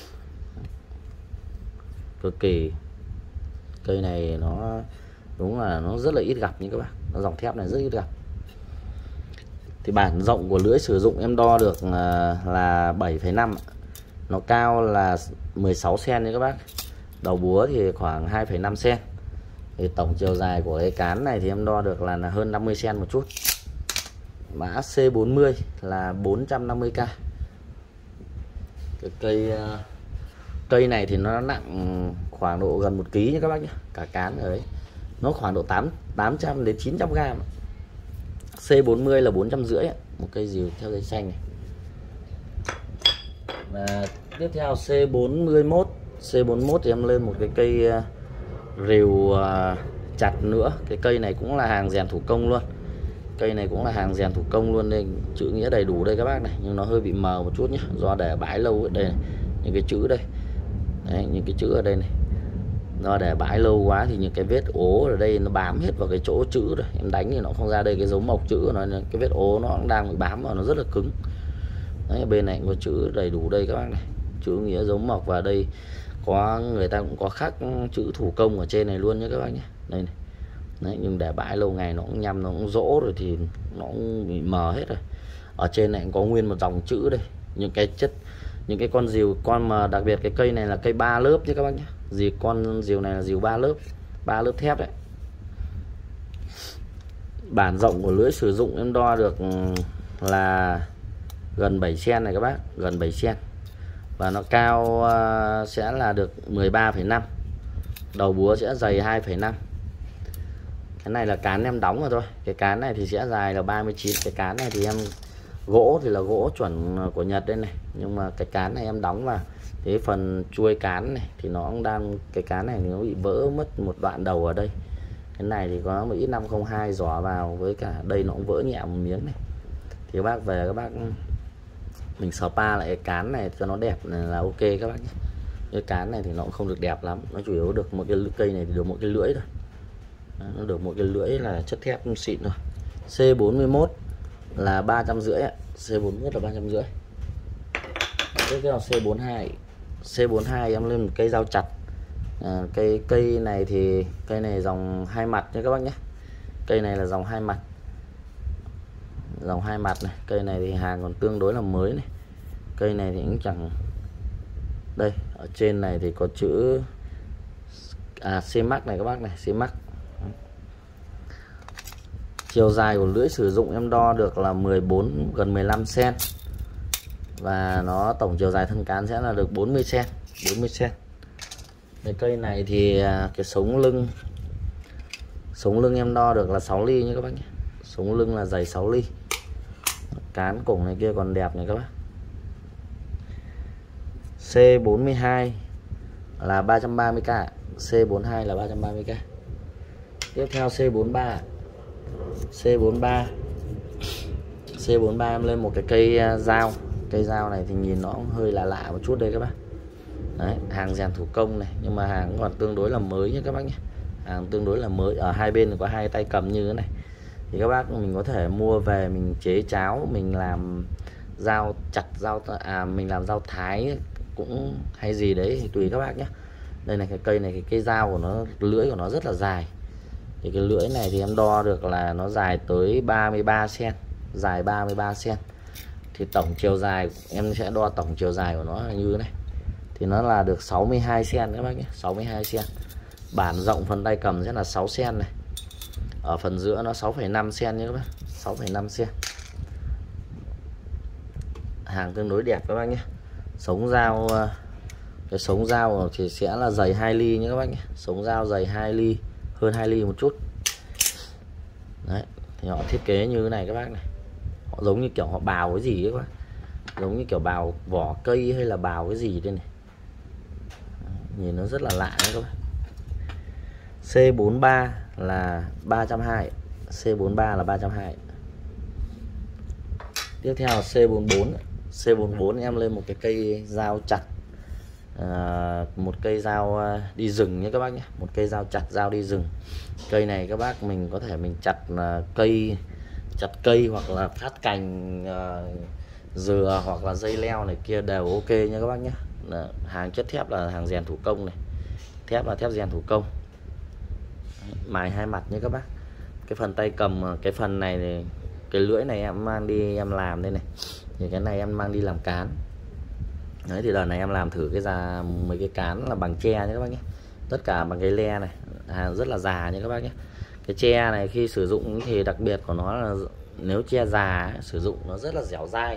Cực kỳ cây này nó đúng là nó rất là ít gặp như các bác, nó dòng thép này rất ít gặp. Thì bản rộng của lưỡi sử dụng em đo được là bảy phẩy năm, nó cao là mười sáu xăng-ti-mét nha các bác, đầu búa thì khoảng hai phẩy năm xăng-ti-mét. Thì tổng chiều dài của cái cán này thì em đo được là, là hơn năm mươi xăng-ti-mét một chút. Mã C bốn mươi là bốn trăm năm mươi k. Cái cây cây này thì nó nặng khoảng độ gần một ký nha các bác nhé, cả cán ở đấy nó khoảng độ tám tám trăm đến chín trăm gram. C bốn mươi là bốn trăm rưỡi, một cây dìu theo dây xanh này. Và tiếp theo C bốn mươi mốt, C bốn mươi mốt thì em lên một cái cây rìu chặt nữa. Cái cây này cũng là hàng rèn thủ công luôn, cây này cũng là hàng rèn thủ công luôn đây, chữ nghĩa đầy đủ đây các bác này, nhưng nó hơi bị mờ một chút nhé, do để bãi lâu ở đây này. Những cái chữ đây đấy, những cái chữ ở đây này do để bãi lâu quá thì những cái vết ố ở đây nó bám hết vào cái chỗ chữ rồi, em đánh thì nó không ra đây, cái dấu mộc chữ của nó, cái vết ố nó cũng đang bị bám vào, nó rất là cứng. Đấy, bên này có chữ đầy đủ đây các bác này, chữ nghĩa dấu mộc, và đây có người ta cũng có khắc chữ thủ công ở trên này luôn nhé các bác nhé. Đây này. Đấy, nhưng để bãi lâu ngày nó cũng nhăm, nó cũng rỗ rồi thì nó cũng bị mờ hết rồi. Ở trên này cũng có nguyên một dòng chữ đây, những cái chất những cái con dìu con mà đặc biệt cái cây này là cây ba lớp nhé các bác nhé. Dì con dìu này là dìu ba lớp, ba lớp thép đấy. Bản rộng của lưỡi sử dụng em đo được là gần bảy xăng-ti-mét này các bác, gần bảy xăng-ti-mét. Và nó cao sẽ là được mười ba phẩy năm, đầu búa sẽ dày hai phẩy năm. Cái này là cán em đóng rồi thôi, cái cán này thì sẽ dài là ba mươi chín. Cái cán này thì em gỗ thì là gỗ chuẩn của Nhật đây này, nhưng mà cái cán này em đóng vào cái phần chuôi cán này thì nó cũng đang, cái cán này thì nó bị vỡ mất một đoạn đầu ở đây. Cái này thì có một ít năm không hai giỏ vào, với cả đây nó cũng vỡ nhẹ một miếng này. Thì các bác về các bác mình spa lại cái cán này cho nó đẹp này là ok các bác nhé. Cái cán này thì nó cũng không được đẹp lắm, nó chủ yếu được một cái cây này thì được một cái lưỡi thôi. Đó, nó được một cái lưỡi là chất thép xịn thôi. C bốn mươi mốt là ba trăm rưỡi, C bốn mươi mốt là ba trăm rưỡi. Tiếp theo C bốn mươi hai, C bốn mươi hai em lên một cây dao chặt. À, cây cây này thì cây này dòng hai mặt nha các bác nhé. Cây này là dòng hai mặt, dòng hai mặt này. Cây này thì hàng còn tương đối là mới này. Cây này thì cũng chẳng, đây ở trên này thì có chữ à, C-Max này các bác này, C-Max. Chiều dài của lưỡi sử dụng em đo được là mười bốn, gần mười lăm xăng-ti-mét. Và nó tổng chiều dài thân cán sẽ là được bốn mươi xăng-ti-mét, bốn mươi xăng-ti-mét. Cái cây này thì cái sống lưng sống lưng em đo được là sáu ly nha các bác nhé. Sống lưng là dày sáu ly. Cán cổng này kia còn đẹp này các bác. C bốn mươi hai là ba trăm ba mươi k, C bốn mươi hai là ba trăm ba mươi k. Tiếp theo C bốn mươi ba, C bốn mươi ba C bốn mươi ba em lên một cái cây dao. Cây dao này thì nhìn nó cũng hơi là lạ một chút đây các bác. Đấy, hàng rèn thủ công này, nhưng mà hàng còn tương đối là mới nhé các bác nhé. Hàng tương đối là mới, ở hai bên có hai tay cầm như thế này. Thì các bác mình có thể mua về mình chế cháo, mình làm dao chặt, dao à mình làm dao thái cũng hay gì đấy thì tùy các bác nhé. Đây này, cái cây này, cái cây dao của nó, lưỡi của nó rất là dài. Thì cái lưỡi này thì em đo được là nó dài tới ba mươi ba xăng-ti-mét, dài ba mươi ba xăng-ti-mét. Thì tổng chiều dài em sẽ đo tổng chiều dài của nó là như thế này. Thì nó là được sáu mươi hai xăng-ti-mét các bác nhé, sáu mươi hai xăng-ti-mét. Bản rộng phần tay cầm sẽ là sáu xen-ti-mét này. Ở phần giữa nó sáu phẩy năm xen-ti-mét nhé các bác, sáu phẩy năm xen-ti-mét. Hàng tương đối đẹp các bác nhé. Sống dao, cái sống dao thì sẽ là dày hai ly nhé các bác nhé. Sống dao dày hai ly, hơn hai ly một chút. Đấy, thì họ thiết kế như thế này các bác này. Họ giống như kiểu họ bào cái gì ấy các bác. Giống như kiểu bào vỏ cây hay là bào cái gì đây này. Đấy, nhìn nó rất là lạ đấy các bác. C bốn mươi ba là ba trăm hai mươi, C bốn mươi ba là ba trăm hai mươi. Tiếp theo là C bốn mươi bốn. C bốn mươi bốn em lên một cái cây dao chặt, à, một cây dao đi rừng nhé các bác nhé, một cây dao chặt dao đi rừng. Cây này các bác mình có thể mình chặt cây, chặt cây hoặc là phát cành uh, dừa hoặc là dây leo này kia đều ok nha các bác nhé. Hàng chất thép là hàng rèn thủ công này, thép là thép rèn thủ công, mài hai mặt nhé các bác. Cái phần tay cầm, cái phần này thì cái lưỡi này em mang đi em làm đây này, thì cái này em mang đi làm cán. Đấy thì đợt này em làm thử cái ra mấy cái cán là bằng tre nhé các bác nhé, tất cả bằng cái le này, hàng rất là già nha các bác nhé. Cái tre này khi sử dụng thì đặc biệt của nó là nếu tre già ấy, sử dụng nó rất là dẻo dai,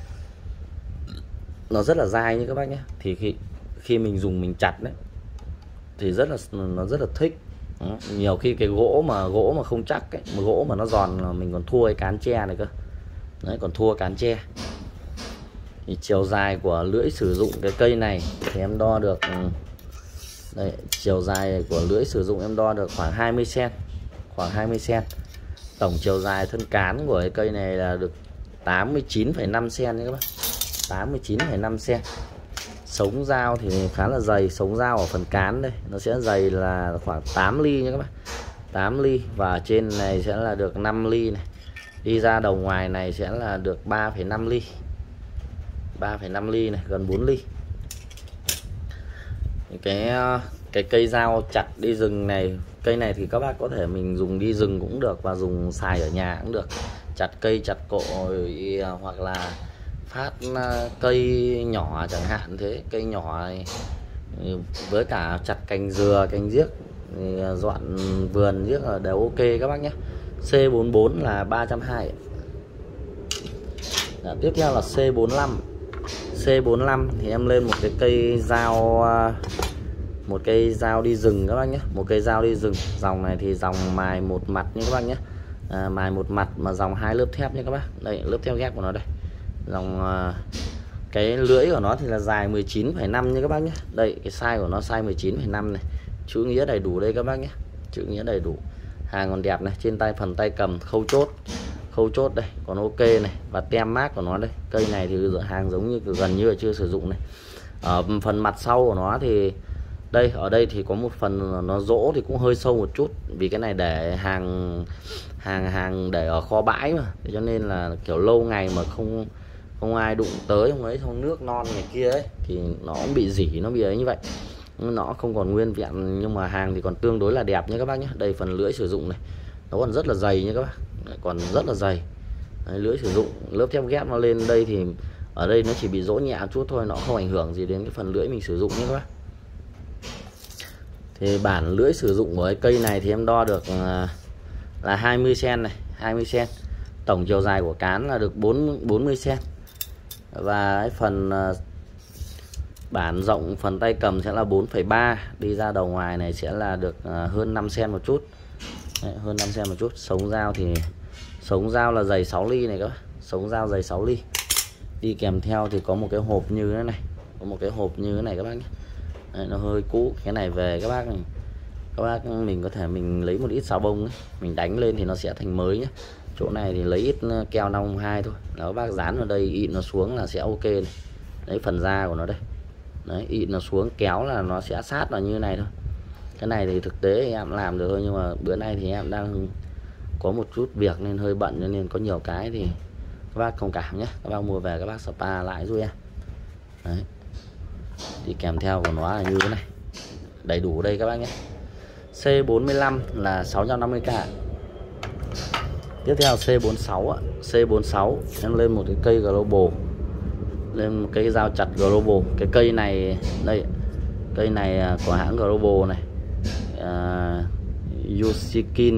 nó rất là dai như các bác nhé. Thì khi khi mình dùng mình chặt đấy thì rất là nó rất là thích. Đó. Nhiều khi cái gỗ mà gỗ mà không chắc ấy, mà gỗ mà nó giòn là mình còn thua cái cán tre này cơ. Đấy, còn thua cán tre. Thì chiều dài của lưỡi sử dụng cái cây này thì em đo được đây, chiều dài của lưỡi sử dụng em đo được khoảng hai mươi xen-ti-mét, khoảng hai mươi xen-ti-mét. Tổng chiều dài thân cán của cái cây này là được tám mươi chín phẩy năm xen-ti-mét các bác, tám mươi chín phẩy năm xen-ti-mét. Sống dao thì khá là dày, sống dao ở phần cán đây nó sẽ dày là khoảng tám ly nha các bác, tám ly, và trên này sẽ là được năm ly này, đi ra đầu ngoài này sẽ là được ba phẩy năm ly, ba phẩy năm ly này, gần bốn ly. Cái cái cây dao chặt đi rừng này, cây này thì các bác có thể mình dùng đi rừng cũng được và dùng xài ở nhà cũng được, chặt cây chặt cội hoặc là phát cây nhỏ chẳng hạn, thế cây nhỏ này, với cả chặt cành dừa cành giếc, dọn vườn giếc là đều ok các bác nhé. C bốn mươi bốn là ba trăm hai mươi. Đó, tiếp theo là C bốn mươi lăm. C bốn mươi lăm thì em lên một cái cây dao, một cây dao đi rừng các bác nhé, một cây dao đi rừng. Dòng này thì dòng mài một mặt nhé các bác nhé, à, mài một mặt mà dòng hai lớp thép nhé các bác. Đây lớp thép ghép của nó đây, dòng cái lưỡi của nó thì là dài mười chín phẩy năm nha các bác nhé. Đây cái size của nó size mười chín phẩy năm này, chữ nghĩa đầy đủ đây các bác nhé, chữ nghĩa đầy đủ. Hàng còn đẹp này, trên tay phần tay cầm khâu chốt, khâu chốt đây còn ok này, và tem mác của nó đây. Cây này thì hàng giống như gần như là chưa sử dụng này. Ở phần mặt sau của nó thì đây, ở đây thì có một phần nó rỗ thì cũng hơi sâu một chút, vì cái này để hàng hàng hàng để ở kho bãi mà, cho nên là kiểu lâu ngày mà không không ai đụng tới, không ấy, không nước non này kia ấy thì nó cũng bị rỉ, nó bị ấy như vậy, nó không còn nguyên vẹn. Nhưng mà hàng thì còn tương đối là đẹp nhé các bác nhé. Đây phần lưỡi sử dụng này nó còn rất là dày nha các bác, còn rất là dày. Đấy, lưỡi sử dụng lớp thép ghép nó lên đây thì ở đây nó chỉ bị rỗ nhẹ chút thôi, nó không ảnh hưởng gì đến cái phần lưỡi mình sử dụng nhé các bác. Thì bản lưỡi sử dụng của cái cây này thì em đo được là hai mươi xen-ti-mét này, hai mươi xen-ti-mét. Tổng chiều dài của cán là được bốn mươi xen-ti-mét. Và cái phần bản rộng phần tay cầm sẽ là bốn phẩy ba, đi ra đầu ngoài này sẽ là được hơn năm xen-ti-mét một chút. Đấy, hơn năm xen-ti-mét một chút. Sống dao thì sống dao là dày sáu ly này các bác, sống dao dày sáu ly. Đi kèm theo thì có một cái hộp như thế này, có một cái hộp như thế này các bác nhé. Đấy, nó hơi cũ, cái này về các bác này, các bác mình có thể mình lấy một ít xà bông ấy, mình đánh lên thì nó sẽ thành mới nhé. Chỗ này thì lấy ít keo năm không hai thôi, là các bác dán vào đây ịn nó xuống là sẽ ok này. Đấy phần da của nó đây, đấy ịn nó xuống kéo là nó sẽ sát vào như này thôi. Cái này thì thực tế thì em làm được thôi, nhưng mà bữa nay thì em đang có một chút việc nên hơi bận, cho nên có nhiều cái thì các bác thông cảm nhé. Các bác mua về các bác spa lại giúp em. Đấy, thì kèm theo của nó là như thế này, đầy đủ đây các bác nhé. C bốn mươi lăm là sáu trăm năm mươi k. Tiếp theo C bốn mươi sáu ạ. C bốn mươi sáu em lên một cái cây Global, lên một cây dao chặt Global. Cái cây này đây, cây này của hãng Global này, uh, Yushikin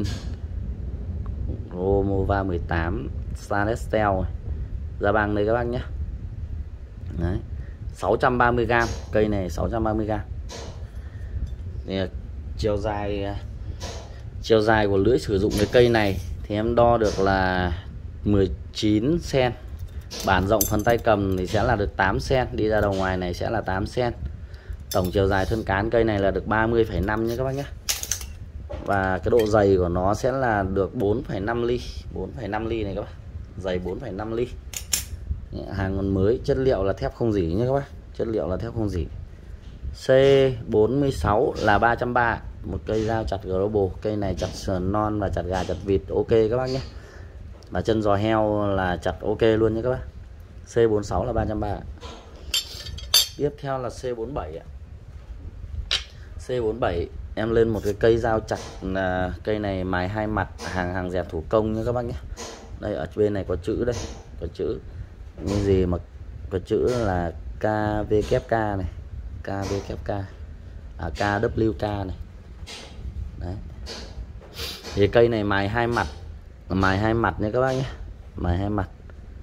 Romova mười tám Celestel ra băng đây các bác nhé. Đấy, sáu trăm ba mươi gam, cây này sáu trăm ba mươi gam. Thì chiều dài chiều dài của lưỡi sử dụng cái cây này thì em đo được là mười chín xen. Bản rộng phần tay cầm thì sẽ là được tám xen, đi ra đầu ngoài này sẽ là tám xen. Tổng chiều dài thân cán cây này là được ba mươi phẩy năm nhé các bác nhé. Và cái độ dày của nó sẽ là được bốn phẩy năm ly, bốn phẩy năm ly này các bác. Dày bốn phẩy năm ly. Hàng còn mới, chất liệu là thép không rỉ nhé các bác. Chất liệu là thép không rỉ. C bốn mươi sáu là ba trăm ba mươi, một cây dao chặt global. Cây này chặt sườn non và chặt gà chặt vịt ok các bác nhé. Và chân giò heo là chặt ok luôn nhé các bác. C bốn mươi sáu là ba trăm ba mươi. Tiếp theo là C bốn mươi bảy ạ. C bốn mươi bảy em lên một cái cây dao chặt, là cây này mài hai mặt, hàng hàng dẹp thủ công nhé các bác nhé. Đây ở bên này có chữ đây, có chữ như gì mà có chữ là ca vê kép ca này, ca vê kép ca, à ca vê kép ca này. Đấy. Thì cây này mài hai mặt, mài hai mặt nha các bác nhé, mài hai mặt.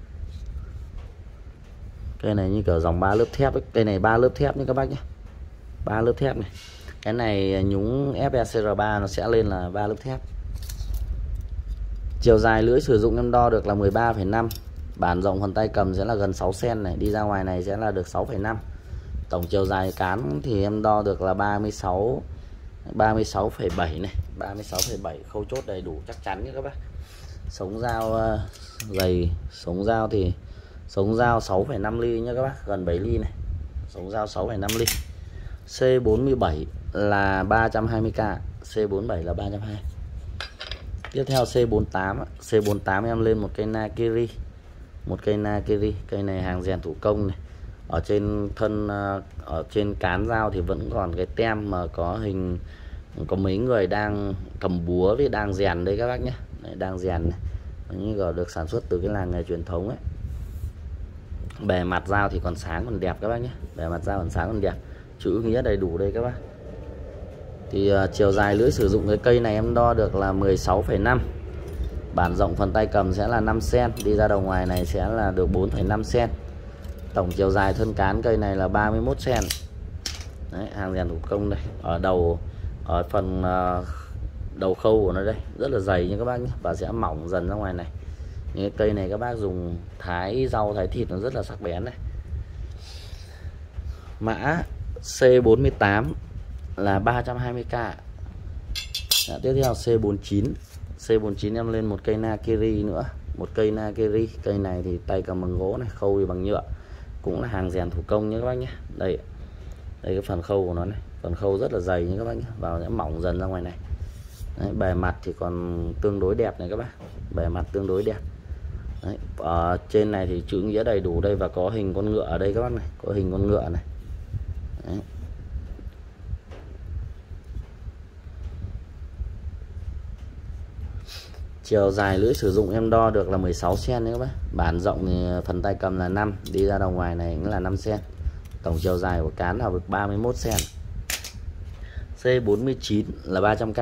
Cây này như kiểu dòng ba lớp thép ấy. Cây này ba lớp thép nhé các bác nhé, ba lớp thép này. Cái này nhúng ép e xê rờ ba nó sẽ lên là ba lớp thép. Chiều dài lưỡi sử dụng em đo được là mười ba phẩy năm. Bản rộng phần tay cầm sẽ là gần sáu xen này, đi ra ngoài này sẽ là được sáu phẩy năm. Tổng chiều dài cán thì em đo được là ba mươi sáu ba mươi sáu phẩy bảy này, ba mươi sáu phẩy bảy, khâu chốt đầy đủ chắc chắn nhé các bác. Sống dao uh, dày, sống dao thì sống dao sáu phẩy năm ly nhé các bác, gần bảy ly này. Sống dao sáu phẩy năm ly. C bốn mươi bảy là ba trăm hai mươi k, C bốn mươi bảy là ba trăm hai mươi. Tiếp theo C bốn mươi tám, C bốn mươi tám em lên một cây Nakiri, một cây Nakiri, cây này hàng rèn thủ công này. Ở trên thân, ở trên cán dao thì vẫn còn cái tem mà có hình, có mấy người đang cầm búa với đang rèn đây các bác nhé. Đấy, đang rèn này, như được sản xuất từ cái làng nghề truyền thống ấy. Bề mặt dao thì còn sáng còn đẹp các bác nhé, bề mặt dao còn sáng còn đẹp, chữ nghĩa đầy đủ đây các bác. Thì uh, chiều dài lưỡi sử dụng cái cây này em đo được là mười sáu phẩy năm. Bản rộng phần tay cầm sẽ là năm xen, đi ra đầu ngoài này sẽ là được bốn phẩy năm xen. Tổng chiều dài thân cán cây này là ba mươi mốt xen. Đấy, hàng rèn thủ công đây. Ở đầu, ở phần uh, đầu khâu của nó đây rất là dày như các bác nhé, và sẽ mỏng dần ra ngoài này. Những cây này các bác dùng thái rau thái thịt nó rất là sắc bén này. Mã C bốn mươi tám là ba trăm hai mươi k. Đã, tiếp theo C bốn mươi chín. C bốn mươi chín em lên một cây Nakiri nữa, một cây Nakiri. Cây này thì tay cầm bằng gỗ này, khâu thì bằng nhựa, cũng là hàng rèn thủ công nhé các bác nhé. Đây, đây cái phần khâu của nó này, phần khâu rất là dày nhé các bác nhé, vào sẽ mỏng dần ra ngoài này. Đấy, bề mặt thì còn tương đối đẹp này các bác, bề mặt tương đối đẹp. Đấy, ở trên này thì chữ nghĩa đầy đủ đây và có hình con ngựa ở đây các bác này, có hình con ngựa này. Đấy. Chiều dài lưỡi sử dụng em đo được là mười sáu xen nữa các bác. Bản rộng thì phần tay cầm là năm, đi ra đầu ngoài này cũng là năm xen. Tổng chiều dài của cán là được ba mươi mốt xen. C bốn mươi chín là ba trăm k.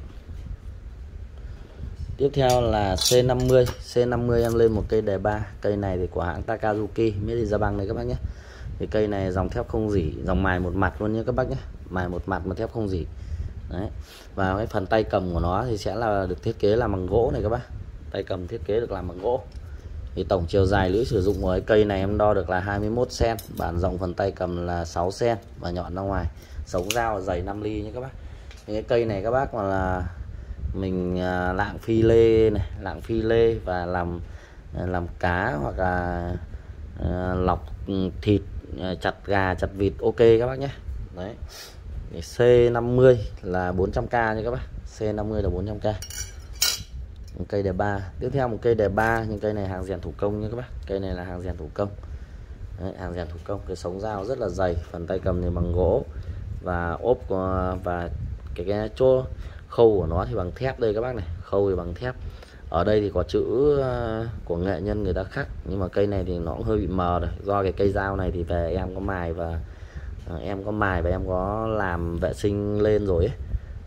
Tiếp theo là C năm mươi. C năm mươi em lên một cây đề ba. Cây này thì của hãng Takazuki, made in Japan này các bác nhé. Thì cây này dòng thép không rỉ, dòng mài một mặt luôn nhé các bác nhé, mài một mặt mà thép không rỉ. Đấy. Và cái phần tay cầm của nó thì sẽ là được thiết kế làm bằng gỗ này các bác. Tay cầm thiết kế được làm bằng gỗ. Thì tổng chiều dài lưỡi sử dụng của cái cây này em đo được là hai mươi mốt xen. Bản rộng phần tay cầm là sáu xen và nhọn ra ngoài. Sống dao dày năm ly nhé các bác. Thì cái cây này các bác mà là mình lạng phi lê này, lạng phi lê và làm làm cá hoặc là uh, lọc thịt, uh, chặt gà chặt vịt ok các bác nhé. Đấy. C năm mươi là bốn trăm k nha các bác. C năm mươi là bốn trăm k. Một cây đề ba. Tiếp theo một cây đề ba, nhưng cây này hàng rèn thủ công nha các bác. Cây này là hàng rèn thủ công. Đấy, hàng rèn thủ công. Cái sống dao rất là dày, phần tay cầm thì bằng gỗ và ốp và cái, cái chỗ khâu của nó thì bằng thép đây các bác này, khâu thì bằng thép. Ở đây thì có chữ của nghệ nhân người ta khắc, nhưng mà cây này thì nó cũng hơi bị mờ rồi, do cái cây dao này thì về em có mài và em có mài và em có làm vệ sinh lên rồi ấy.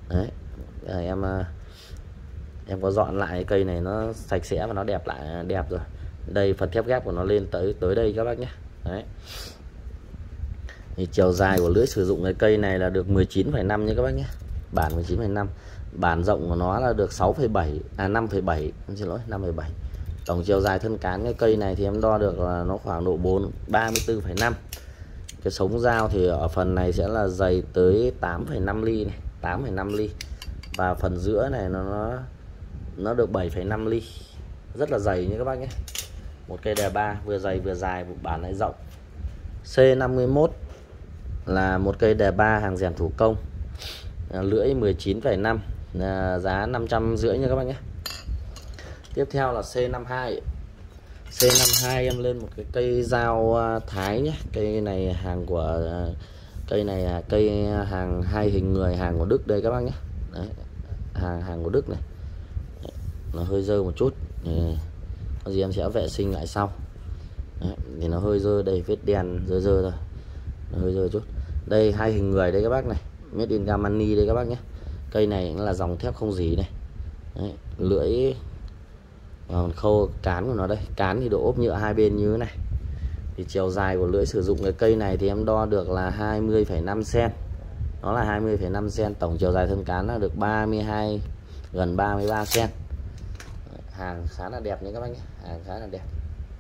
Đấy, em em có dọn lại cái cây này nó sạch sẽ và nó đẹp lại đẹp rồi. Đây phần thép ghép của nó lên tới tới đây các bác nhé. Đấy. Thì chiều dài của lưỡi sử dụng cái cây này là được mười chín phẩy năm nha các bác nhé. Bản mười chín phẩy năm. Bản rộng của nó là được sáu phẩy bảy à năm phẩy bảy, em xin lỗi, năm phẩy bảy. Tổng chiều dài thân cán cái cây này thì em đo được là nó khoảng độ bốn ba mươi tư phẩy năm. Cái sống dao thì ở phần này sẽ là dày tới tám phẩy năm ly này, tám phẩy năm ly. Và phần giữa này nó nó nó được bảy phẩy năm ly. Rất là dày nha các bác nhé. Một cây đề ba vừa dày vừa dài, bản này rộng. C năm mươi mốt là một cây đề ba hàng rèn thủ công, lưỡi mười chín phẩy năm, giá năm trăm rưỡi nha các bác nhé. Tiếp theo là C năm mươi hai. C năm mươi hai em lên một cái cây dao Thái nhé. Cây này hàng của cây này là cây hàng hai hình người, hàng của Đức đây các bác nhé. Đấy, hàng hàng của Đức này. Đấy, nó hơi dơ một chút, có gì em sẽ vệ sinh lại sau. Đấy, thì nó hơi dơ, đây vết đen dơ dơ thôi, nó hơi dơ chút. Đây hai hình người đây các bác này, made in Germany đây các bác nhé. Cây này cũng là dòng thép không dỉ này. Đấy, lưỡi còn khâu cán của nó đây, cán thì độ ốp nhựa hai bên như thế này. Thì chiều dài của lưỡi sử dụng cái cây này thì em đo được là hai mươi phẩy năm xen. Nó là hai mươi phẩy năm xen, tổng chiều dài thân cán là được ba mươi hai, gần ba mươi ba xen. Hàng khá là đẹp nha các bác nhé, hàng khá là đẹp.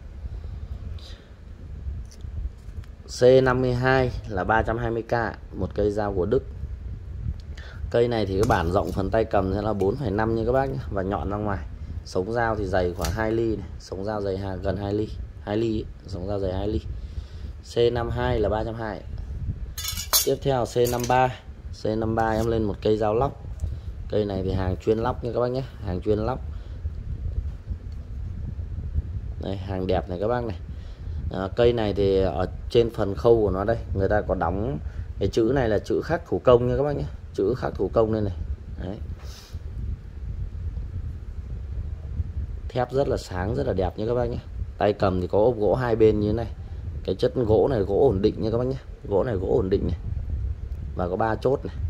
C năm mươi hai là ba trăm hai mươi k, một cây dao của Đức. Cây này thì cái bản rộng phần tay cầm sẽ là bốn phẩy năm nha các bác nhé, và nhọn ra ngoài. Sống dao thì dày khoảng hai ly này, sống dao dày gần hai ly, hai ly ấy. Sống dao dày hai ly. C năm mươi hai là ba trăm hai mươi. Tiếp theo C năm mươi ba. C năm mươi ba em lên một cây dao lóc. Cây này thì hàng chuyên lóc nha các bác nhé, hàng chuyên lóc. Đây, hàng đẹp này các bác này. À, cây này thì ở trên phần khâu của nó đây, người ta có đóng cái chữ này là chữ khắc thủ công nha các bác nhé, chữ khắc thủ công lên này. Đấy. Thép rất là sáng, rất là đẹp nha các bác nhé. Tay cầm thì có ốp gỗ hai bên như thế này. Cái chất gỗ này gỗ ổn định nha các bác nhé, gỗ này gỗ ổn định này, và có ba chốt này.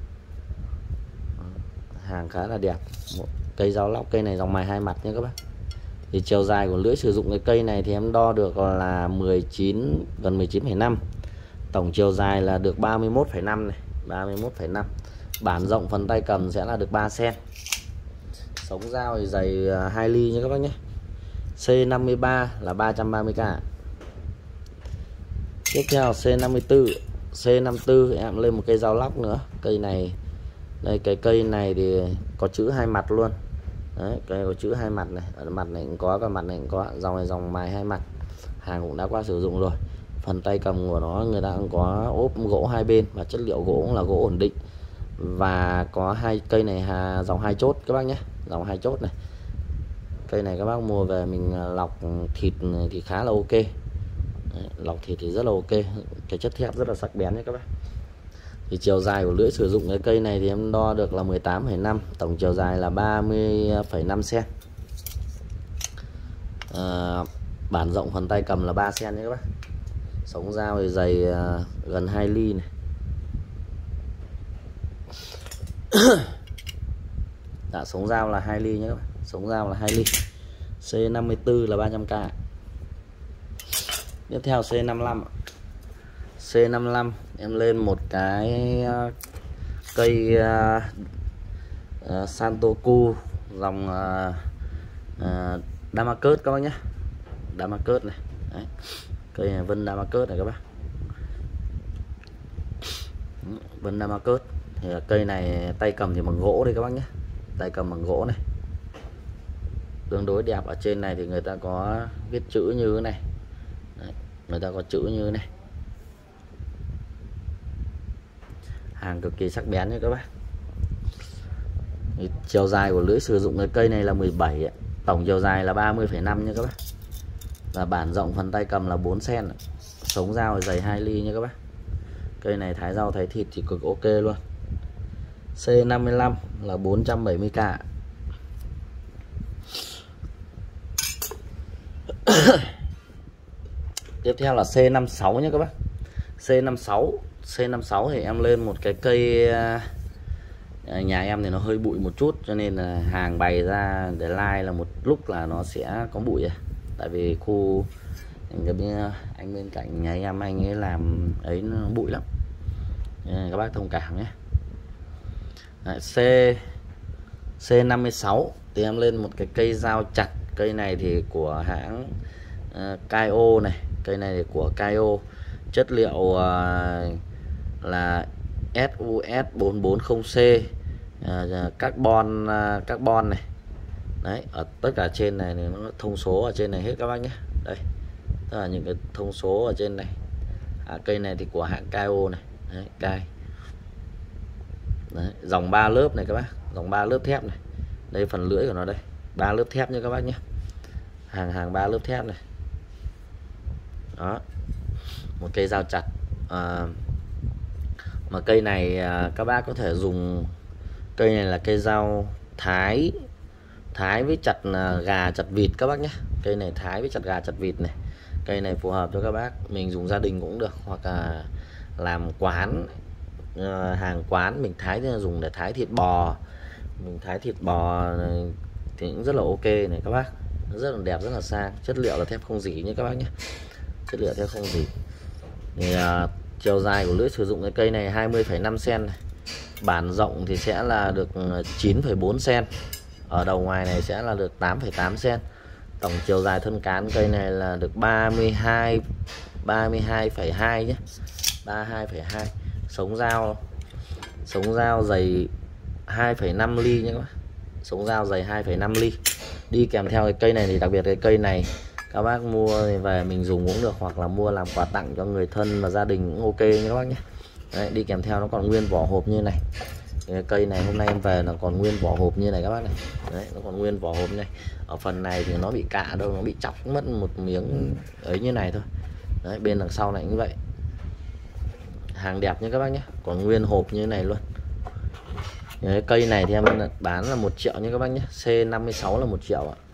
Hàng khá là đẹp. Một cây dao lóc, cây này dòng mài hai mặt nha các bác. Thì chiều dài của lưỡi sử dụng cái cây này thì em đo được là mười chín, gần mười chín phẩy năm. Tổng chiều dài là được ba mươi mốt phẩy năm này, ba mươi mốt phẩy năm. Bản rộng phần tay cầm sẽ là được ba xen. Sống dao thì dày hai ly nha các bác nhé. C năm mươi ba là ba trăm ba mươi k. Tiếp theo C năm mươi tư. C năm mươi tư em lên một cây dao lóc nữa. Cây này, đây cái cây này thì có chữ hai mặt luôn. Đấy, cây có chữ hai mặt này, ở mặt này cũng có, và mặt này cũng có. Dòng này dòng mài hai mặt, hàng cũng đã qua sử dụng rồi. Phần tay cầm của nó người ta cũng có ốp gỗ hai bên, và chất liệu gỗ cũng là gỗ ổn định. Và có hai cây này hà, dòng hai chốt các bác nhé, dòng hai chốt này. Cây này các bác mua về mình lọc thịt thì khá là ok. Đấy, lọc thịt thì rất là ok, cái chất thép rất là sắc bén nhé các bác. Thì chiều dài của lưỡi sử dụng cái cây này thì em đo được là mười tám phẩy năm, tổng chiều dài là ba mươi phẩy năm xen. À, bản rộng phần tay cầm là ba xen nhé các bác. Sống dao thì dày uh, gần hai ly này. Dạ, sống dao là hai ly nhé các bác. Sống dao là hai ly. C năm mươi tư là ba trăm k. Tiếp theo C năm mươi lăm. C năm mươi lăm em lên một cái uh, cây uh, uh, Santoku dòng uh, uh, Damascus các bác nhé. Damascus này. Đấy. Cây này vân Damascus này các bác. Vân Damascus. Thì cây này tay cầm thì bằng gỗ đây các bác nhé. Tay cầm bằng gỗ này, tương đối đẹp. Ở trên này thì người ta có viết chữ như thế này. Đấy, người ta có chữ như thế này. Hàng cực kỳ sắc bén nha các bác. Thì chiều dài của lưỡi sử dụng cái cây này là mười bảy, tổng chiều dài là ba mươi phẩy năm nha các bác. Và bản rộng phần tay cầm là bốn xen. Sống dao dày hai ly nha các bác. Cây này thái rau thái thịt thì cực ok luôn. C năm mươi lăm là bốn trăm bảy mươi k. Tiếp theo là C năm mươi sáu nhé các bác. C năm mươi sáu. C năm mươi sáu thì em lên một cái cây Nhà em thì nó hơi bụi một chút cho nên là hàng bày ra để like là một lúc là nó sẽ có bụi. Tại vì khu anh bên cạnh nhà em anh ấy làm ấy nó bụi lắm, các bác thông cảm nhé. Đấy, C C năm mươi sáu thì em lên một cái cây dao chặt. Cây này thì của hãng uh, Kaio này, cây này thì của Kaio, chất liệu uh, là S U S bốn bốn không C, uh, carbon uh, carbon này. Đấy, ở tất cả trên này thì nó thông số ở trên này hết các bác nhé. Đây, tức là những cái thông số ở trên này. À, cây này thì của hãng Kaio này. Đấy, Kai. Đấy, dòng ba lớp này các bác, dòng ba lớp thép này. Đây phần lưỡi của nó đây, ba lớp thép nha các bác nhé. Hàng hàng ba lớp thép này. Đó. Một cây dao chặt. À, mà cây này à, các bác có thể dùng cây này là cây dao thái thái với chặt gà chặt vịt các bác nhé. Cây này thái với chặt gà chặt vịt này. Cây này phù hợp cho các bác mình dùng gia đình cũng được, hoặc là làm quán, hàng quán mình thái dùng để thái thịt bò, mình thái thịt bò thì cũng rất là ok này các bác, rất là đẹp, rất là sang. Chất liệu là thép không rỉ nha các bác nhé, chất liệu thép không rỉ. Thì uh, chiều dài của lưỡi sử dụng cái cây này hai mươi phẩy năm xăng-ti-mét này. Bản rộng thì sẽ là được chín phẩy bốn xăng-ti-mét, ở đầu ngoài này sẽ là được tám phẩy tám xăng-ti-mét. Tổng chiều dài thân cán cây này là được ba mươi hai phẩy hai nhé, ba mươi hai phẩy hai. Sống dao sống dao dày hai phẩy năm ly nhé các bác, sống dao dày hai phẩy năm ly. Đi kèm theo cái cây này thì đặc biệt cái cây này các bác mua về mình dùng cũng được, hoặc là mua làm quà tặng cho người thân và gia đình cũng ok nha các bác nhé. Đấy, đi kèm theo nó còn nguyên vỏ hộp như này. Cái cây này hôm nay em về nó còn nguyên vỏ hộp như này các bác này. Đấy, nó còn nguyên vỏ hộp này. Ở phần này thì nó bị cạ đâu, nó bị chọc mất một miếng ấy như này thôi. Đấy, bên đằng sau này cũng vậy. Hàng đẹp nha các bác nhé, còn nguyên hộp như này luôn. Đấy, cây này thì em bán là một triệu nha các bác nhé. C năm mươi sáu là một triệu ạ.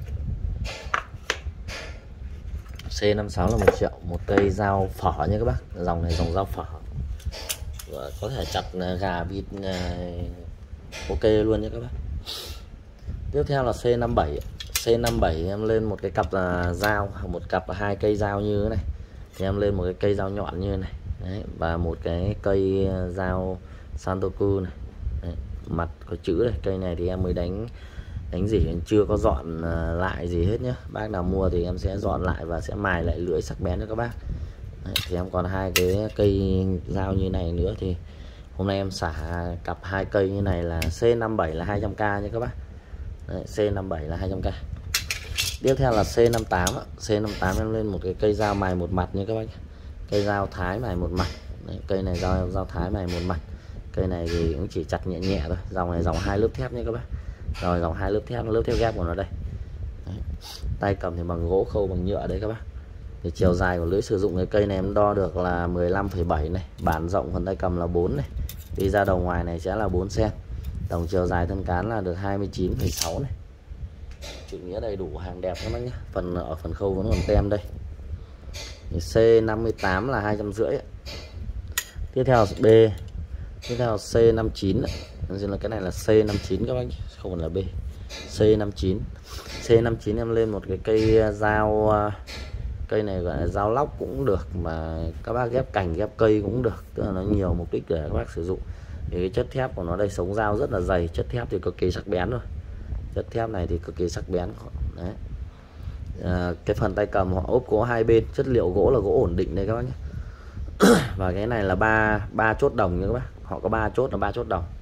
C năm mươi sáu là một triệu. Một cây dao phở nha các bác. Dòng này dòng dao phở, và có thể chặt gà vịt ok luôn nha các bác. Tiếp theo là C năm mươi bảy. C năm mươi bảy em lên một cái cặp là dao, một cặp là hai cây dao như thế này. Thì em lên một cái cây dao nhọn như thế này. Đấy, và một cái cây dao Santoku này. Đấy, mặt có chữ này. Cây này thì em mới đánh đánh gì, chưa có dọn lại gì hết nhé. Bác nào mua thì em sẽ dọn lại và sẽ mài lại lưỡi sắc bén cho các bác. Đấy, thì em còn hai cái cây dao như này nữa, thì hôm nay em xả cặp hai cây như này là C năm mươi bảy là hai trăm k nha các bác. Đấy, C năm mươi bảy là hai trăm k. Tiếp theo là C năm mươi tám. C năm mươi tám em lên một cái cây dao mài một mặt nha các bác. Cây dao thái mài một mặt. Đấy, cây này dao dao thái mài một mặt. Cây này thì cũng chỉ chặt nhẹ nhẹ thôi. Dòng này dòng hai lớp thép nha các bác. Rồi dòng hai lớp thép, lớp thép ghép của nó đây. Đấy, tay cầm thì bằng gỗ, khâu bằng nhựa đấy các bác. Thì chiều dài của lưỡi sử dụng cái cây này em đo được là mười lăm phẩy bảy này, bản rộng phần tay cầm là bốn này, đi ra đầu ngoài này sẽ là bốn xăng-ti-mét. Tổng chiều dài thân cán là được hai mươi chín phẩy sáu này. Chủ nghĩa đầy đủ, hàng đẹp các bác nhé. Phần ở phần khâu vẫn còn tem đây. Thì C năm mươi tám là hai trăm rưỡi. Tiếp theo là B. Tiếp theo là C năm mươi chín. Là cái này là C năm mươi chín các bác nhé, không phải là B. C năm mươi chín. C năm mươi chín em lên một cái cây dao, cây này gọi là dao lóc cũng được, mà các bác ghép cành ghép cây cũng được, tức là nó nhiều mục đích để các bác sử dụng. Thì cái chất thép của nó đây, sống dao rất là dày, chất thép thì cực kỳ sắc bén rồi. Chất thép này thì cực kỳ sắc bén. Đấy. À, cái phần tay cầm họ ốp gỗ hai bên, chất liệu gỗ là gỗ ổn định đây các bác nhé. Và cái này là ba ba chốt đồng nha các bác, họ có ba chốt là ba chốt đồng.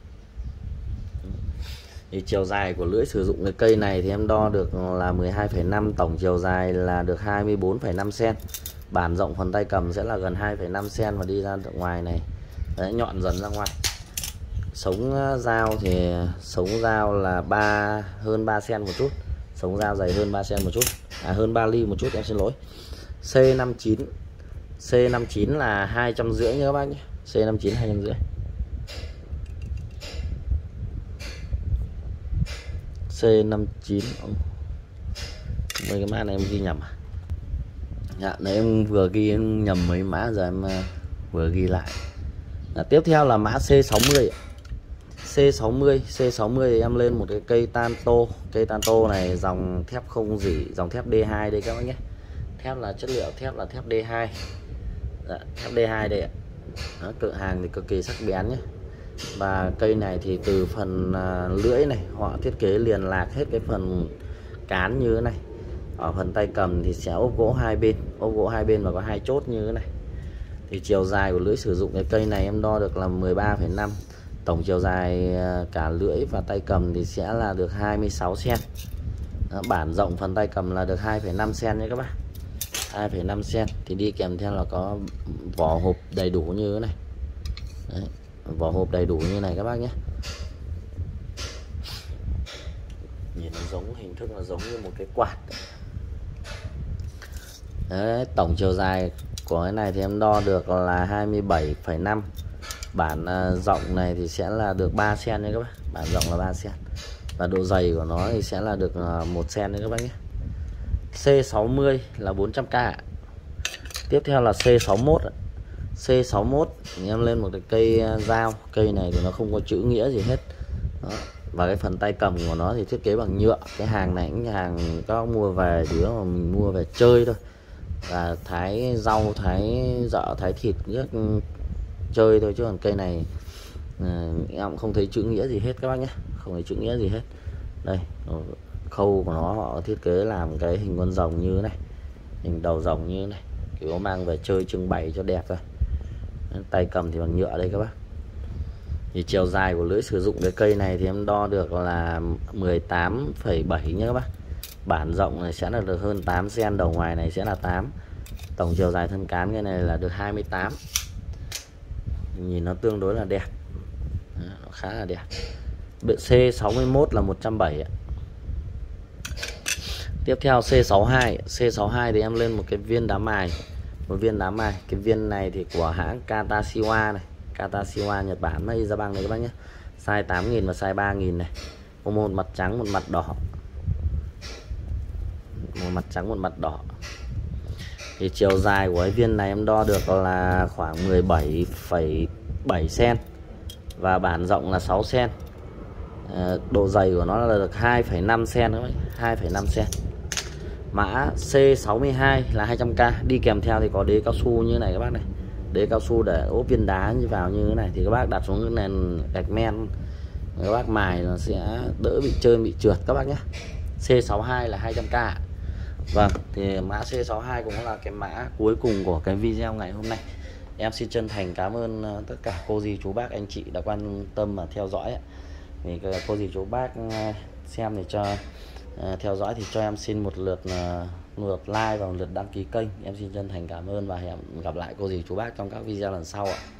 Thì chiều dài của lưỡi sử dụng cái cây này thì em đo được là mười hai phẩy năm, tổng chiều dài là được hai mươi bốn phẩy năm xăng-ti-mét. Bản rộng phần tay cầm sẽ là gần hai phẩy năm xăng-ti-mét và đi ra được ngoài này. Đấy, nhọn dần ra ngoài. Sống dao thì sống dao là ba hơn ba xăng-ti-mét một chút. Sống dao dày hơn ba xăng-ti-mét một chút. À, hơn ba ly một chút, em xin lỗi. C năm mươi chín. C năm mươi chín là hai trăm rưỡi nha các bác nhé. C năm mươi chín hai trăm rưỡi. C năm mươi chín. Mấy cái mã này em ghi nhầm à? Dạ, đấy em vừa ghi em nhầm mấy mã, giờ em vừa ghi lại. À, tiếp theo là mã C sáu mươi. C sáu mươi, C sáu mươi thì em lên một cái cây Tanto. Cây Tanto này dòng thép không rỉ, dòng thép D hai đây các bác nhé. Thép là chất liệu thép là thép D hai. Dạ, thép D hai đây ạ. Đó, cự hàng thì cực kỳ sắc bén nhé. Và cây này thì từ phần uh, lưỡi này họ thiết kế liền lạc hết cái phần cán như thế này. Ở phần tay cầm thì sẽ ốp gỗ hai bên, ốp gỗ hai bên và có hai chốt như thế này. Thì chiều dài của lưỡi sử dụng cái cây này em đo được là mười ba phẩy năm. Tổng chiều dài cả lưỡi và tay cầm thì sẽ là được hai mươi sáu xăng-ti-mét. Đó, bản rộng phần tay cầm là được hai phẩy năm xăng-ti-mét nhé các bác. hai phẩy năm xăng-ti-mét thì đi kèm theo là có vỏ hộp đầy đủ như thế này. Đấy, vỏ hộp đầy đủ như này các bác nhé. Nhìn nó giống, hình thức nó giống như một cái quạt. Đấy, tổng chiều dài của cái này thì em đo được là hai mươi bảy phẩy năm. Bản uh, rộng này thì sẽ là được ba xăng-ti-mét nha các bác. Bản rộng là ba xăng-ti-mét. Và độ dày của nó thì sẽ là được uh, một xăng-ti-mét nha các bác nhé. C sáu mươi là bốn trăm k. Tiếp theo là C sáu mốt. C sáu mốt thì em lên một cái cây uh, dao. Cây này thì nó không có chữ nghĩa gì hết. Đó. Và cái phần tay cầm của nó thì thiết kế bằng nhựa. Cái hàng này cũng hàng các mua về chủ yếu mà mình mua về chơi thôi. Và thái rau, thái dợ, thái thịt rất chơi thôi, chứ còn cây này à, em cũng không thấy chữ nghĩa gì hết các bác nhé, không thấy chữ nghĩa gì hết. Đây khâu của nó họ thiết kế làm cái hình con rồng như thế này, hình đầu rồng như thế này, kiểu mang về chơi trưng bày cho đẹp thôi. Tay cầm thì bằng nhựa đây các bác. Thì chiều dài của lưỡi sử dụng cái cây này thì em đo được là mười tám phẩy bảy nhé các bác. Bản rộng này sẽ là được hơn tám xăng-ti-mét, đầu ngoài này sẽ là tám. Tổng chiều dài thân cán cái này là được hai mươi tám. Nhìn nó tương đối là đẹp. Đó, nó khá là đẹp. C sáu mươi mốt là một trăm bảy. Tiếp theo C sáu mươi hai. C sáu mươi hai thì em lên một cái viên đá mài. Một viên đá mài. Cái viên này thì của hãng Katashiwa này. Katashiwa Nhật Bản mới ra băng này các bác nhé. Size tám nghìn và size ba nghìn này. Có một mặt trắng, một mặt đỏ. Một mặt trắng, một mặt đỏ. Thì chiều dài của cái viên này em đo được là khoảng mười bảy phẩy bảy xăng-ti-mét. Và bản rộng là sáu xăng-ti-mét. à, Độ dày của nó là được hai phẩy năm xăng-ti-mét. hai phẩy năm xăng-ti-mét. Mã C sáu mươi hai là hai trăm k. Đi kèm theo thì có đế cao su như này các bác này. Đế cao su để ốp viên đá như vào như thế này. Thì các bác đặt xuống cái nền gạch men, các bác mài nó sẽ đỡ bị trơn, bị trượt các bác nhé. C sáu mươi hai là hai trăm k. Vâng, thì mã C sáu mươi hai cũng là cái mã cuối cùng của cái video ngày hôm nay. Em xin chân thành cảm ơn tất cả cô dì chú bác anh chị đã quan tâm và theo dõi. Vì cô dì chú bác xem thì cho uh, theo dõi thì cho em xin một lượt uh, lượt like và một lượt đăng ký kênh. Em xin chân thành cảm ơn và hẹn gặp lại cô dì chú bác trong các video lần sau ạ.